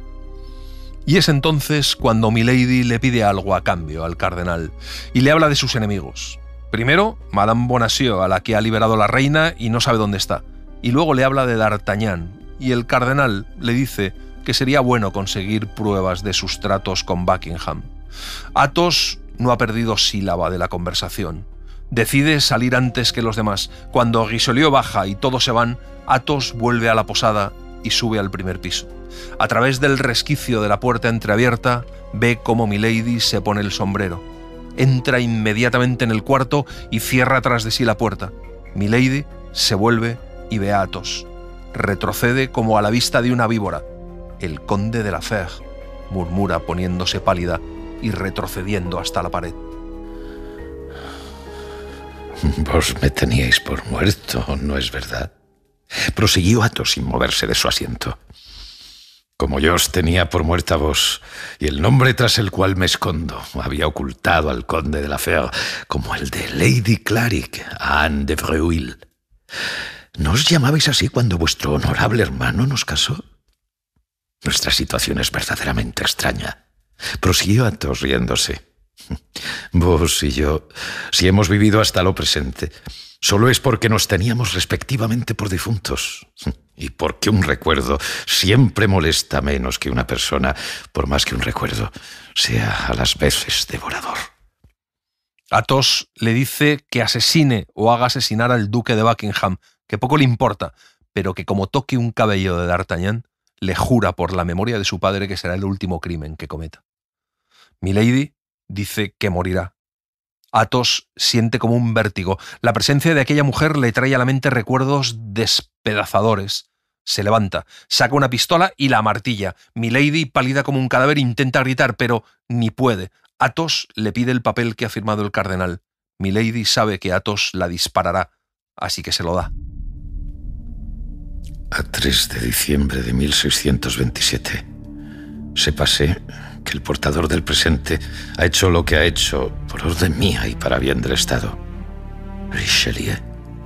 Y es entonces cuando Milady le pide algo a cambio al cardenal y le habla de sus enemigos. Primero, Madame Bonacieux, a la que ha liberado la reina y no sabe dónde está. Y luego le habla de D'Artagnan y el cardenal le dice que sería bueno conseguir pruebas de sus tratos con Buckingham. Athos no ha perdido sílaba de la conversación. Decide salir antes que los demás. Cuando Richelieu baja y todos se van, Athos vuelve a la posada y sube al primer piso. A través del resquicio de la puerta entreabierta, ve cómo Milady se pone el sombrero. Entra inmediatamente en el cuarto y cierra tras de sí la puerta. Milady se vuelve y ve a Athos. Retrocede como a la vista de una víbora. El conde de la Fère, murmura poniéndose pálida y retrocediendo hasta la pared. Vos me teníais por muerto, ¿no es verdad? Prosiguió Athos sin moverse de su asiento. Como yo os tenía por muerta vos, y el nombre tras el cual me escondo había ocultado al conde de la Fère como el de Lady Clarick a Anne de Breuil. ¿No os llamabais así cuando vuestro honorable hermano nos casó? Nuestra situación es verdaderamente extraña. Prosiguió Athos riéndose. Vos y yo, si hemos vivido hasta lo presente, solo es porque nos teníamos respectivamente por difuntos, y porque un recuerdo siempre molesta menos que una persona, por más que un recuerdo sea a las veces devorador. Athos le dice que asesine o haga asesinar al duque de Buckingham, que poco le importa, pero que como toque un cabello de D'Artagnan, le jura por la memoria de su padre que será el último crimen que cometa. Milady dice que morirá. Athos siente como un vértigo. La presencia de aquella mujer le trae a la mente recuerdos despedazadores. Se levanta, saca una pistola y la amartilla. Milady, pálida como un cadáver, intenta gritar, pero ni puede. Athos le pide el papel que ha firmado el cardenal. Milady sabe que Athos la disparará, así que se lo da. A tres de diciembre de mil seiscientos veintisiete, sépase que el portador del presente ha hecho lo que ha hecho por orden mía y para bien del Estado. Richelieu.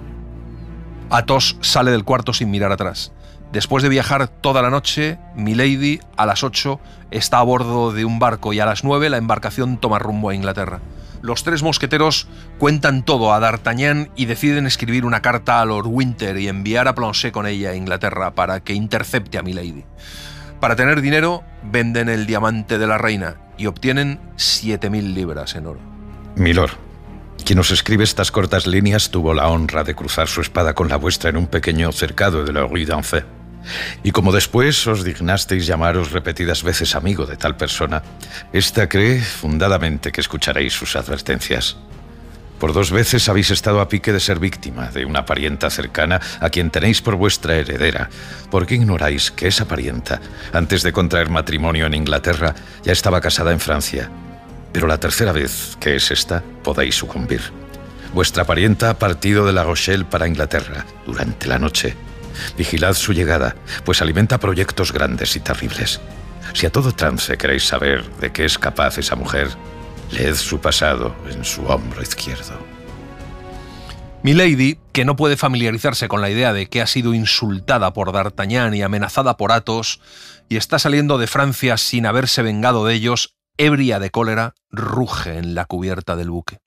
Athos sale del cuarto sin mirar atrás. Después de viajar toda la noche, Milady a las ocho está a bordo de un barco y a las nueve la embarcación toma rumbo a Inglaterra. Los tres mosqueteros cuentan todo a D'Artagnan y deciden escribir una carta a Lord Winter y enviar a Planchet con ella a Inglaterra para que intercepte a Milady. Para tener dinero, venden el diamante de la reina y obtienen siete mil libras en oro. Milord, quien os escribe estas cortas líneas tuvo la honra de cruzar su espada con la vuestra en un pequeño cercado de la Rue d'Enfer. Y como después os dignasteis llamaros repetidas veces amigo de tal persona, ésta cree fundadamente que escucharéis sus advertencias. Por dos veces habéis estado a pique de ser víctima de una parienta cercana a quien tenéis por vuestra heredera, porque ignoráis que esa parienta, antes de contraer matrimonio en Inglaterra, ya estaba casada en Francia. Pero la tercera vez, que es esta, podéis sucumbir. Vuestra parienta ha partido de La Rochelle para Inglaterra durante la noche. Vigilad su llegada, pues alimenta proyectos grandes y terribles. Si a todo trance queréis saber de qué es capaz esa mujer, leed su pasado en su hombro izquierdo. Milady, que no puede familiarizarse con la idea de que ha sido insultada por D'Artagnan y amenazada por Athos, y está saliendo de Francia sin haberse vengado de ellos, ebria de cólera, ruge en la cubierta del buque.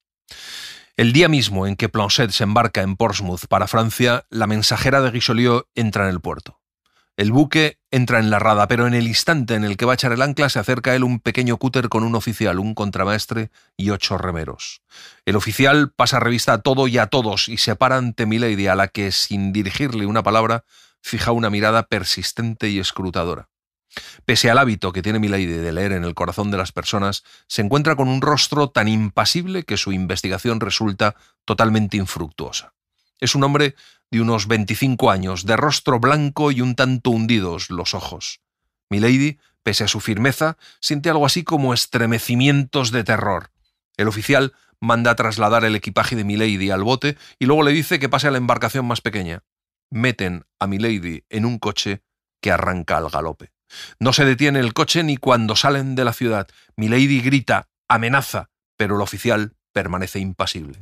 El día mismo en que Planchet se embarca en Portsmouth para Francia, la mensajera de Richelieu entra en el puerto. El buque entra en la rada, pero en el instante en el que va a echar el ancla se acerca a él un pequeño cúter con un oficial, un contramaestre y ocho remeros. El oficial pasa revista a todo y a todos y se para ante Milady, a la que, sin dirigirle una palabra, fija una mirada persistente y escrutadora. Pese al hábito que tiene Milady de leer en el corazón de las personas, se encuentra con un rostro tan impasible que su investigación resulta totalmente infructuosa. Es un hombre de unos veinticinco años, de rostro blanco y un tanto hundidos los ojos. Milady, pese a su firmeza, siente algo así como estremecimientos de terror. El oficial manda trasladar el equipaje de Milady al bote y luego le dice que pase a la embarcación más pequeña. Meten a Milady en un coche que arranca al galope. No se detiene el coche ni cuando salen de la ciudad. Milady grita, amenaza, pero el oficial permanece impasible.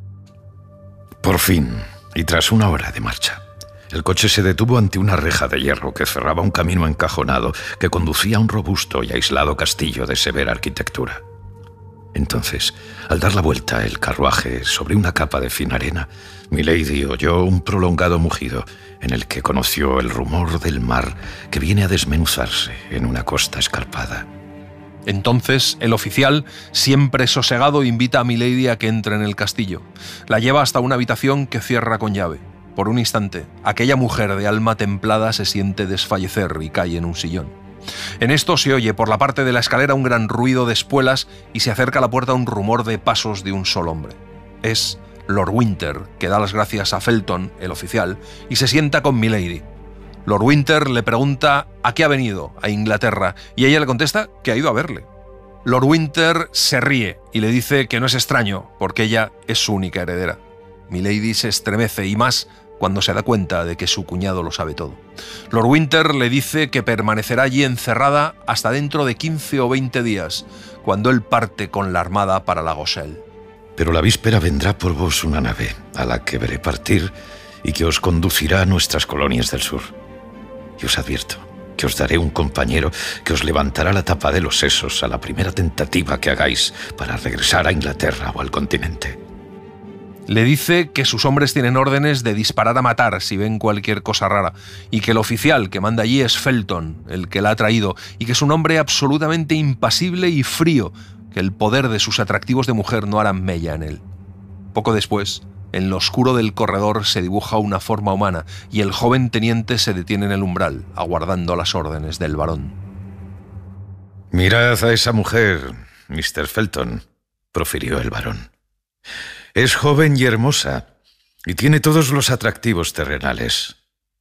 Por fin, y tras una hora de marcha, el coche se detuvo ante una reja de hierro que cerraba un camino encajonado que conducía a un robusto y aislado castillo de severa arquitectura. Entonces, al dar la vuelta el carruaje sobre una capa de fina arena, Milady oyó un prolongado mugido en el que conoció el rumor del mar que viene a desmenuzarse en una costa escarpada. Entonces, el oficial, siempre sosegado, invita a Milady a que entre en el castillo. La lleva hasta una habitación que cierra con llave. Por un instante, aquella mujer de alma templada se siente desfallecer y cae en un sillón. En esto se oye por la parte de la escalera un gran ruido de espuelas y se acerca a la puerta un rumor de pasos de un solo hombre. Es Lord Winter, que da las gracias a Felton, el oficial, y se sienta con Milady. Lord Winter le pregunta a qué ha venido a Inglaterra y ella le contesta que ha ido a verle. Lord Winter se ríe y le dice que no es extraño porque ella es su única heredera. Milady se estremece, y más cuando se da cuenta de que su cuñado lo sabe todo. Lord Winter le dice que permanecerá allí encerrada hasta dentro de quince o veinte días, cuando él parte con la armada para la Goselle. Pero la víspera vendrá por vos una nave, a la que veré partir y que os conducirá a nuestras colonias del sur. Y os advierto que os daré un compañero que os levantará la tapa de los sesos a la primera tentativa que hagáis para regresar a Inglaterra o al continente. Le dice que sus hombres tienen órdenes de disparar a matar si ven cualquier cosa rara, y que el oficial que manda allí es Felton, el que la ha traído, y que es un hombre absolutamente impasible y frío, que el poder de sus atractivos de mujer no hará mella en él. Poco después, en lo oscuro del corredor se dibuja una forma humana, y el joven teniente se detiene en el umbral, aguardando las órdenes del barón. «Mirad a esa mujer, mister Felton», profirió el barón. «Es joven y hermosa, y tiene todos los atractivos terrenales.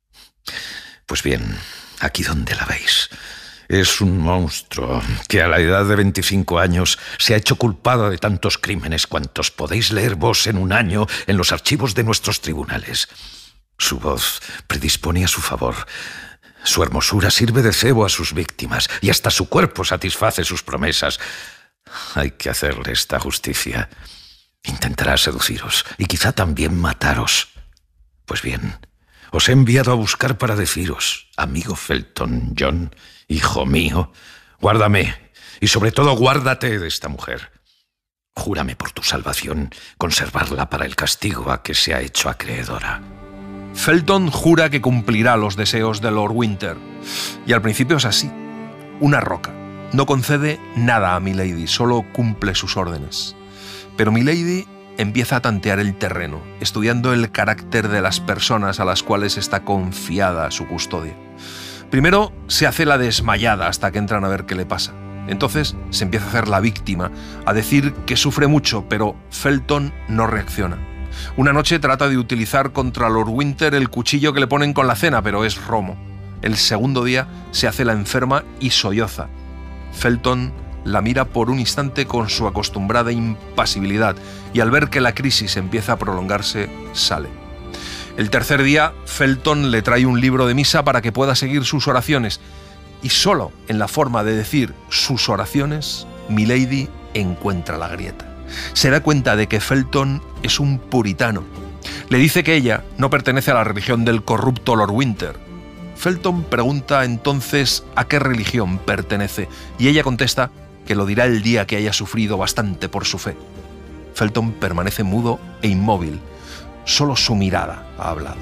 Pues bien, aquí donde la veis, es un monstruo que a la edad de veinticinco años se ha hecho culpada de tantos crímenes cuantos podéis leer vos en un año en los archivos de nuestros tribunales. Su voz predispone a su favor. Su hermosura sirve de cebo a sus víctimas y hasta su cuerpo satisface sus promesas. Hay que hacerle esta justicia. Intentará seduciros y quizá también mataros. Pues bien, os he enviado a buscar para deciros, amigo Felton John, hijo mío, guárdame y sobre todo guárdate de esta mujer. Júrame por tu salvación conservarla para el castigo a que se ha hecho acreedora». Felton jura que cumplirá los deseos de Lord Winter, y al principio es así, una roca. No concede nada a Milady, solo cumple sus órdenes. Pero Milady empieza a tantear el terreno, estudiando el carácter de las personas a las cuales está confiada su custodia. Primero se hace la desmayada hasta que entran a ver qué le pasa. Entonces se empieza a hacer la víctima, a decir que sufre mucho, pero Felton no reacciona. Una noche trata de utilizar contra Lord Winter el cuchillo que le ponen con la cena, pero es romo. El segundo día se hace la enferma y solloza. Felton la mira por un instante con su acostumbrada impasibilidad y al ver que la crisis empieza a prolongarse, sale. El tercer día, Felton le trae un libro de misa para que pueda seguir sus oraciones y solo en la forma de decir sus oraciones, Milady encuentra la grieta. Se da cuenta de que Felton es un puritano. Le dice que ella no pertenece a la religión del corrupto Lord Winter. Felton pregunta entonces a qué religión pertenece y ella contesta que lo dirá el día que haya sufrido bastante por su fe. Felton permanece mudo e inmóvil. Solo su mirada ha hablado.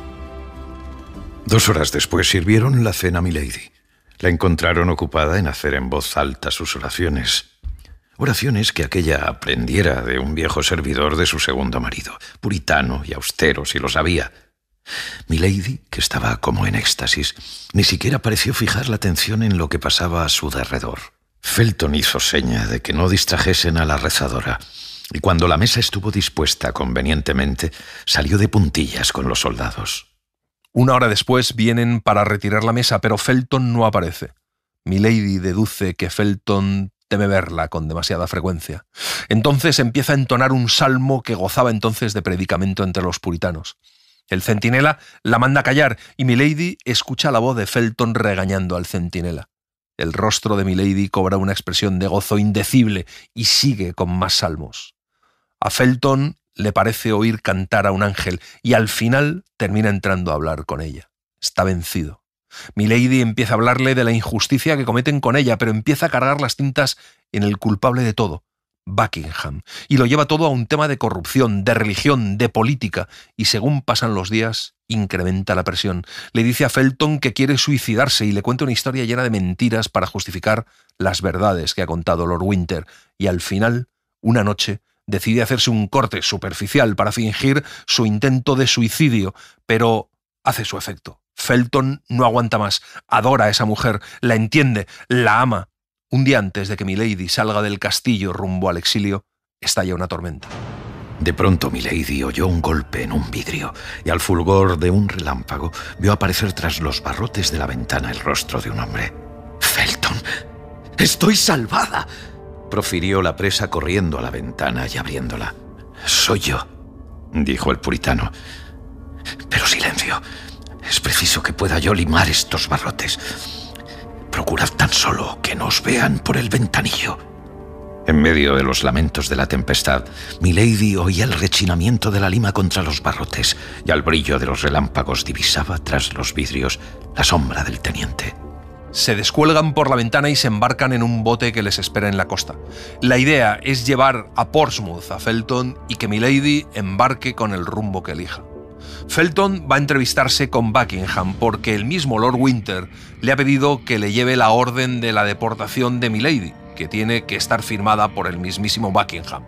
Dos horas después sirvieron la cena a Milady. La encontraron ocupada en hacer en voz alta sus oraciones. Oraciones que aquella aprendiera de un viejo servidor de su segundo marido, puritano y austero, si lo sabía. Milady, que estaba como en éxtasis, ni siquiera pareció fijar la atención en lo que pasaba a su derredor. Felton hizo seña de que no distrajesen a la rezadora, y cuando la mesa estuvo dispuesta convenientemente, salió de puntillas con los soldados. Una hora después vienen para retirar la mesa, pero Felton no aparece. Milady deduce que Felton teme verla con demasiada frecuencia. Entonces empieza a entonar un salmo que gozaba entonces de predicamento entre los puritanos. El centinela la manda a callar y Milady escucha la voz de Felton regañando al centinela. El rostro de Milady cobra una expresión de gozo indecible y sigue con más salmos. A Felton le parece oír cantar a un ángel y al final termina entrando a hablar con ella. Está vencido. Milady empieza a hablarle de la injusticia que cometen con ella, pero empieza a cargar las tintas en el culpable de todo, Buckingham, y lo lleva todo a un tema de corrupción, de religión, de política, y según pasan los días, incrementa la presión. Le dice a Felton que quiere suicidarse y le cuenta una historia llena de mentiras para justificar las verdades que ha contado Lord Winter, y al final, una noche, decide hacerse un corte superficial para fingir su intento de suicidio, pero hace su efecto. Felton no aguanta más, adora a esa mujer, la entiende, la ama. Un día antes de que Milady salga del castillo rumbo al exilio, estalla una tormenta. De pronto Milady oyó un golpe en un vidrio y al fulgor de un relámpago vio aparecer tras los barrotes de la ventana el rostro de un hombre. «¡Felton! ¡Estoy salvada!», profirió la presa corriendo a la ventana y abriéndola. «Soy yo», dijo el puritano. Pero silencio. Es preciso que pueda yo limar estos barrotes. Procurad tan solo que nos vean por el ventanillo. En medio de los lamentos de la tempestad, milady oía el rechinamiento de la lima contra los barrotes y al brillo de los relámpagos divisaba tras los vidrios la sombra del teniente. Se descuelgan por la ventana y se embarcan en un bote que les espera en la costa. La idea es llevar a Portsmouth a Felton y que milady embarque con el rumbo que elija. Felton va a entrevistarse con Buckingham porque el mismo Lord Winter le ha pedido que le lleve la orden de la deportación de milady, que tiene que estar firmada por el mismísimo Buckingham.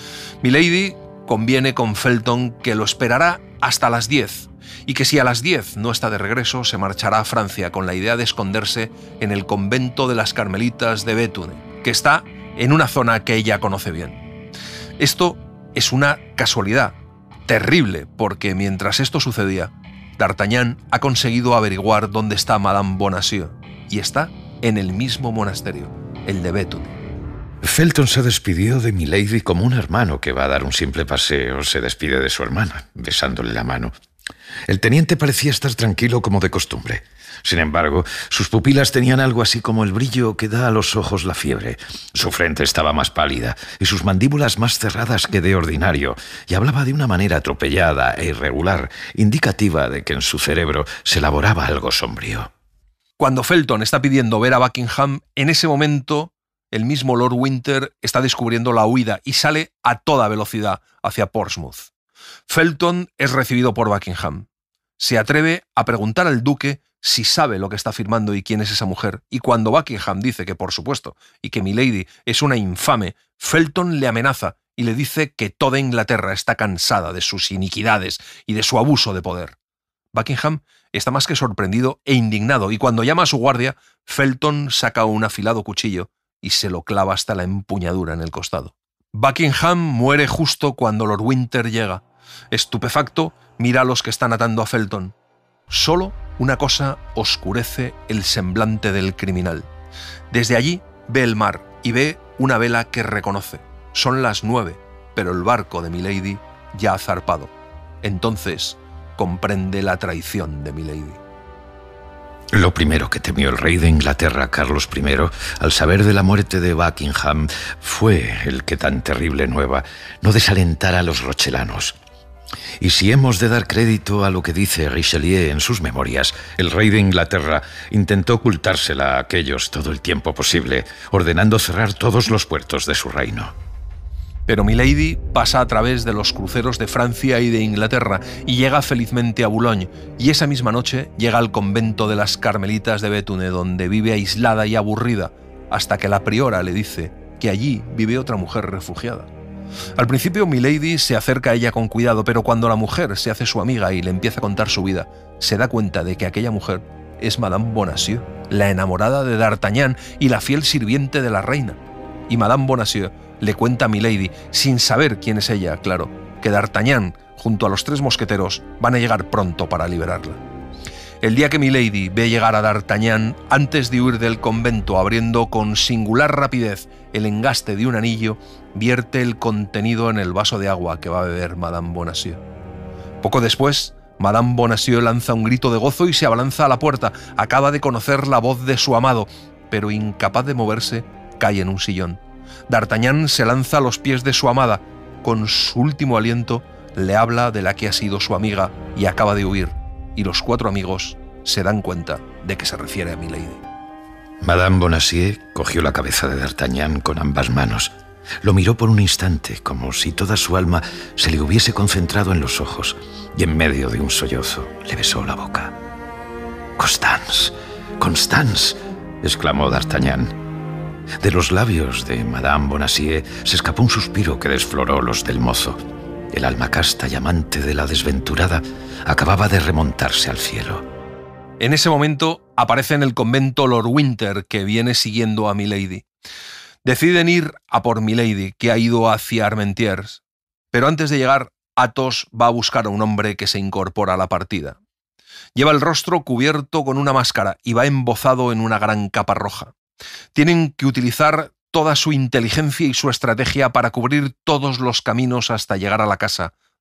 Milady conviene con Felton que lo esperará hasta las diez y que si a las diez no está de regreso se marchará a Francia con la idea de esconderse en el convento de las Carmelitas de Béthune, que está en una zona que ella conoce bien. Esto es una casualidad terrible porque mientras esto sucedía, D'Artagnan ha conseguido averiguar dónde está Madame Bonacieux y está en el mismo monasterio, el de Béthune. Felton se despidió de milady como un hermano que va a dar un simple paseo se despide de su hermana, besándole la mano. El teniente parecía estar tranquilo como de costumbre. Sin embargo, sus pupilas tenían algo así como el brillo que da a los ojos la fiebre. Su frente estaba más pálida y sus mandíbulas más cerradas que de ordinario, y hablaba de una manera atropellada e irregular, indicativa de que en su cerebro se elaboraba algo sombrío. Cuando Felton está pidiendo ver a Buckingham, en ese momento el mismo Lord Winter está descubriendo la huida y sale a toda velocidad hacia Portsmouth. Felton es recibido por Buckingham. Se atreve a preguntar al duque si sabe lo que está firmando y quién es esa mujer, y cuando Buckingham dice que por supuesto y que milady es una infame, Felton le amenaza y le dice que toda Inglaterra está cansada de sus iniquidades y de su abuso de poder. Buckingham está más que sorprendido e indignado, y cuando llama a su guardia, Felton saca un afilado cuchillo y se lo clava hasta la empuñadura en el costado. Buckingham muere justo cuando Lord Winter llega. Estupefacto, mira a los que están atando a Felton. Solo una cosa oscurece el semblante del criminal. Desde allí ve el mar y ve una vela que reconoce. Son las nueve, pero el barco de milady ya ha zarpado. Entonces comprende la traición de milady. Lo primero que temió el rey de Inglaterra, Carlos primero, al saber de la muerte de Buckingham, fue el que tan terrible nueva no desalentara a los rochelanos. Y si hemos de dar crédito a lo que dice Richelieu en sus memorias, el rey de Inglaterra intentó ocultársela a aquellos todo el tiempo posible, ordenando cerrar todos los puertos de su reino. Pero milady pasa a través de los cruceros de Francia y de Inglaterra y llega felizmente a Boulogne, y esa misma noche llega al convento de las Carmelitas de Béthune, donde vive aislada y aburrida, hasta que la priora le dice que allí vive otra mujer refugiada. Al principio milady se acerca a ella con cuidado, pero cuando la mujer se hace su amiga y le empieza a contar su vida, se da cuenta de que aquella mujer es Madame Bonacieux, la enamorada de D'Artagnan y la fiel sirviente de la reina. Y Madame Bonacieux le cuenta a milady, sin saber quién es ella, claro, que D'Artagnan, junto a los tres mosqueteros, van a llegar pronto para liberarla. El día que milady ve llegar a D'Artagnan, antes de huir del convento, abriendo con singular rapidez el engaste de un anillo, vierte el contenido en el vaso de agua que va a beber Madame Bonacieux. Poco después, Madame Bonacieux lanza un grito de gozo y se abalanza a la puerta. Acaba de conocer la voz de su amado, pero incapaz de moverse, cae en un sillón. D'Artagnan se lanza a los pies de su amada. Con su último aliento, le habla de la que ha sido su amiga y acaba de huir, y los cuatro amigos se dan cuenta de que se refiere a milady. Madame Bonacieux cogió la cabeza de D'Artagnan con ambas manos. Lo miró por un instante, como si toda su alma se le hubiese concentrado en los ojos, y en medio de un sollozo le besó la boca. «Constance, Constance», exclamó D'Artagnan. De los labios de Madame Bonacieux se escapó un suspiro que desfloró los del mozo. El alma casta y amante de la desventurada acababa de remontarse al cielo. En ese momento aparece en el convento Lord Winter, que viene siguiendo a milady. Deciden ir a por milady, que ha ido hacia Armentières, pero antes de llegar, Athos va a buscar a un hombre que se incorpora a la partida. Lleva el rostro cubierto con una máscara y va embozado en una gran capa roja. Tienen que utilizar toda su inteligencia y su estrategia para cubrir todos los caminos hasta llegar a la casa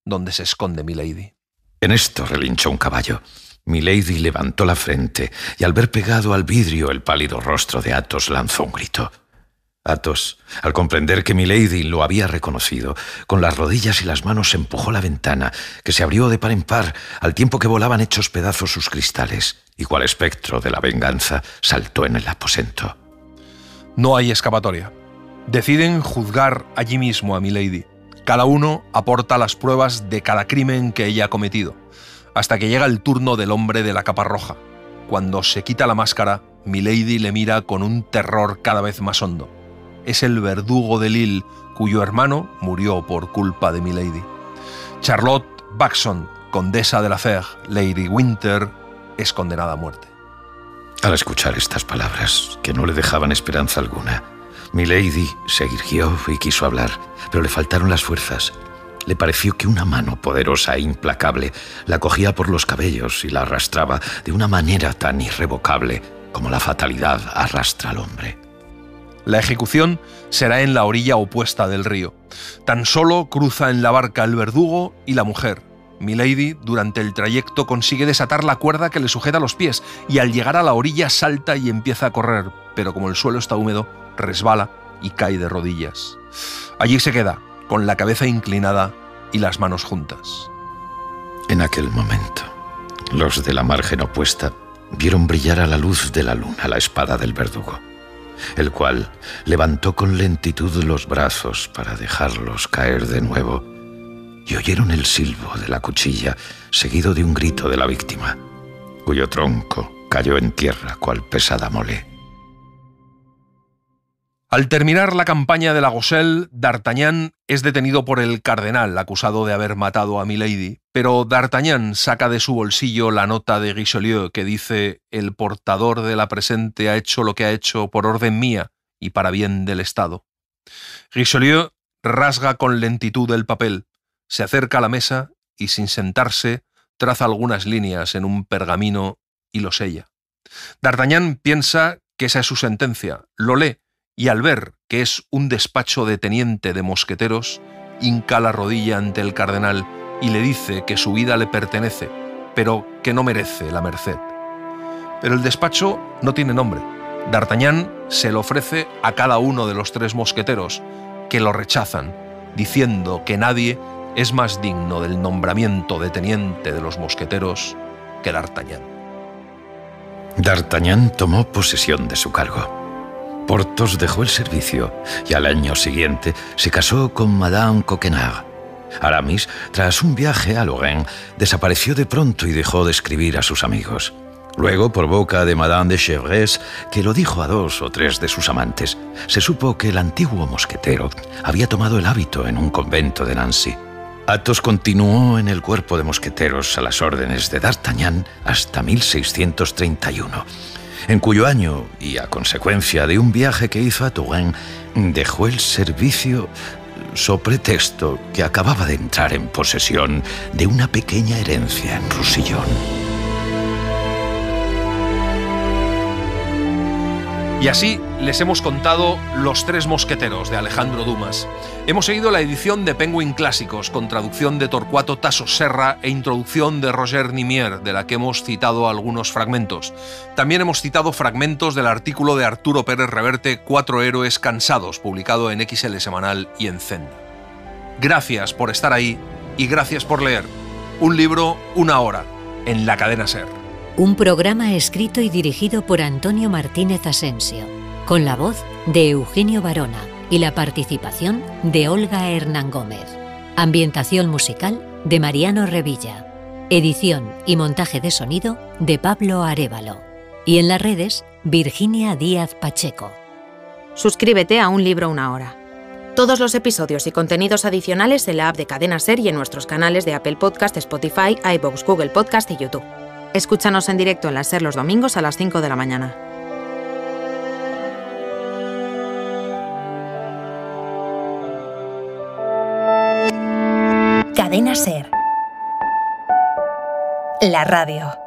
donde se esconde Milady. En esto relinchó un caballo. Milady levantó la frente y al ver pegado al vidrio el pálido rostro de Athos lanzó un grito. Athos, al comprender que Milady lo había reconocido, con las rodillas y las manos empujó la ventana, que se abrió de par en par al tiempo que volaban hechos pedazos sus cristales, y cual espectro de la venganza saltó en el aposento. No hay escapatoria. Deciden juzgar allí mismo a Milady. Cada uno aporta las pruebas de cada crimen que ella ha cometido, hasta que llega el turno del hombre de la capa roja. Cuando se quita la máscara, Milady le mira con un terror cada vez más hondo. Es el verdugo de Lille, cuyo hermano murió por culpa de Milady. Charlotte Backson, condesa de la Fère, Lady Winter, es condenada a muerte. Al escuchar estas palabras, que no le dejaban esperanza alguna, Milady se irguió y quiso hablar, pero le faltaron las fuerzas. Le pareció que una mano poderosa e implacable la cogía por los cabellos y la arrastraba de una manera tan irrevocable como la fatalidad arrastra al hombre. La ejecución será en la orilla opuesta del río. Tan solo cruza en la barca el verdugo y la mujer. Milady, durante el trayecto, consigue desatar la cuerda que le sujeta los pies y al llegar a la orilla salta y empieza a correr, pero como el suelo está húmedo, resbala y cae de rodillas. Allí se queda, con la cabeza inclinada y las manos juntas. En aquel momento, los de la margen opuesta vieron brillar a la luz de la luna la espada del verdugo, el cual levantó con lentitud los brazos para dejarlos caer de nuevo, y oyeron el silbo de la cuchilla seguido de un grito de la víctima, cuyo tronco cayó en tierra cual pesada mole. Al terminar la campaña de la Goselle, D'Artagnan es detenido por el cardenal acusado de haber matado a Milady, pero D'Artagnan saca de su bolsillo la nota de Richelieu que dice: «El portador de la presente ha hecho lo que ha hecho por orden mía y para bien del Estado». Richelieu rasga con lentitud el papel, se acerca a la mesa y, sin sentarse, traza algunas líneas en un pergamino y lo sella. D'Artagnan piensa que esa es su sentencia, lo lee, y al ver que es un despacho de teniente de mosqueteros, hinca la rodilla ante el cardenal y le dice que su vida le pertenece, pero que no merece la merced. Pero el despacho no tiene nombre. D'Artagnan se lo ofrece a cada uno de los tres mosqueteros, que lo rechazan, diciendo que nadie es más digno del nombramiento de teniente de los mosqueteros que D'Artagnan. D'Artagnan tomó posesión de su cargo. Porthos dejó el servicio y al año siguiente se casó con Madame Coquenard. Aramis, tras un viaje a Lorraine, desapareció de pronto y dejó de escribir a sus amigos. Luego, por boca de Madame de Chevreuse, que lo dijo a dos o tres de sus amantes, se supo que el antiguo mosquetero había tomado el hábito en un convento de Nancy. Athos continuó en el cuerpo de mosqueteros a las órdenes de D'Artagnan hasta mil seiscientos treinta y uno, en cuyo año, y a consecuencia de un viaje que hizo a Touraine, dejó el servicio so pretexto que acababa de entrar en posesión de una pequeña herencia en Roussillon. Y así les hemos contado Los Tres Mosqueteros de Alejandro Dumas. Hemos seguido la edición de Penguin Clásicos con traducción de Torcuato Tasso Serra e introducción de Roger Nimier, de la que hemos citado algunos fragmentos. También hemos citado fragmentos del artículo de Arturo Pérez Reverte Cuatro héroes cansados, publicado en X L Semanal y en Zenda. Gracias por estar ahí y gracias por leer. Un libro, una hora, en la cadena SER. Un programa escrito y dirigido por Antonio Martínez Asensio, con la voz de Eugenio Barona y la participación de Olga Hernán Gómez. Ambientación musical de Mariano Revilla. Edición y montaje de sonido de Pablo Arévalo. Y en las redes, Virginia Díaz Pacheco. Suscríbete a Un Libro, Una Hora. Todos los episodios y contenidos adicionales en la app de Cadena SER y en nuestros canales de Apple Podcast, Spotify, iVoox, Google Podcast y YouTube. Escúchanos en directo en la SER los domingos a las cinco de la mañana. Cadena SER. La radio.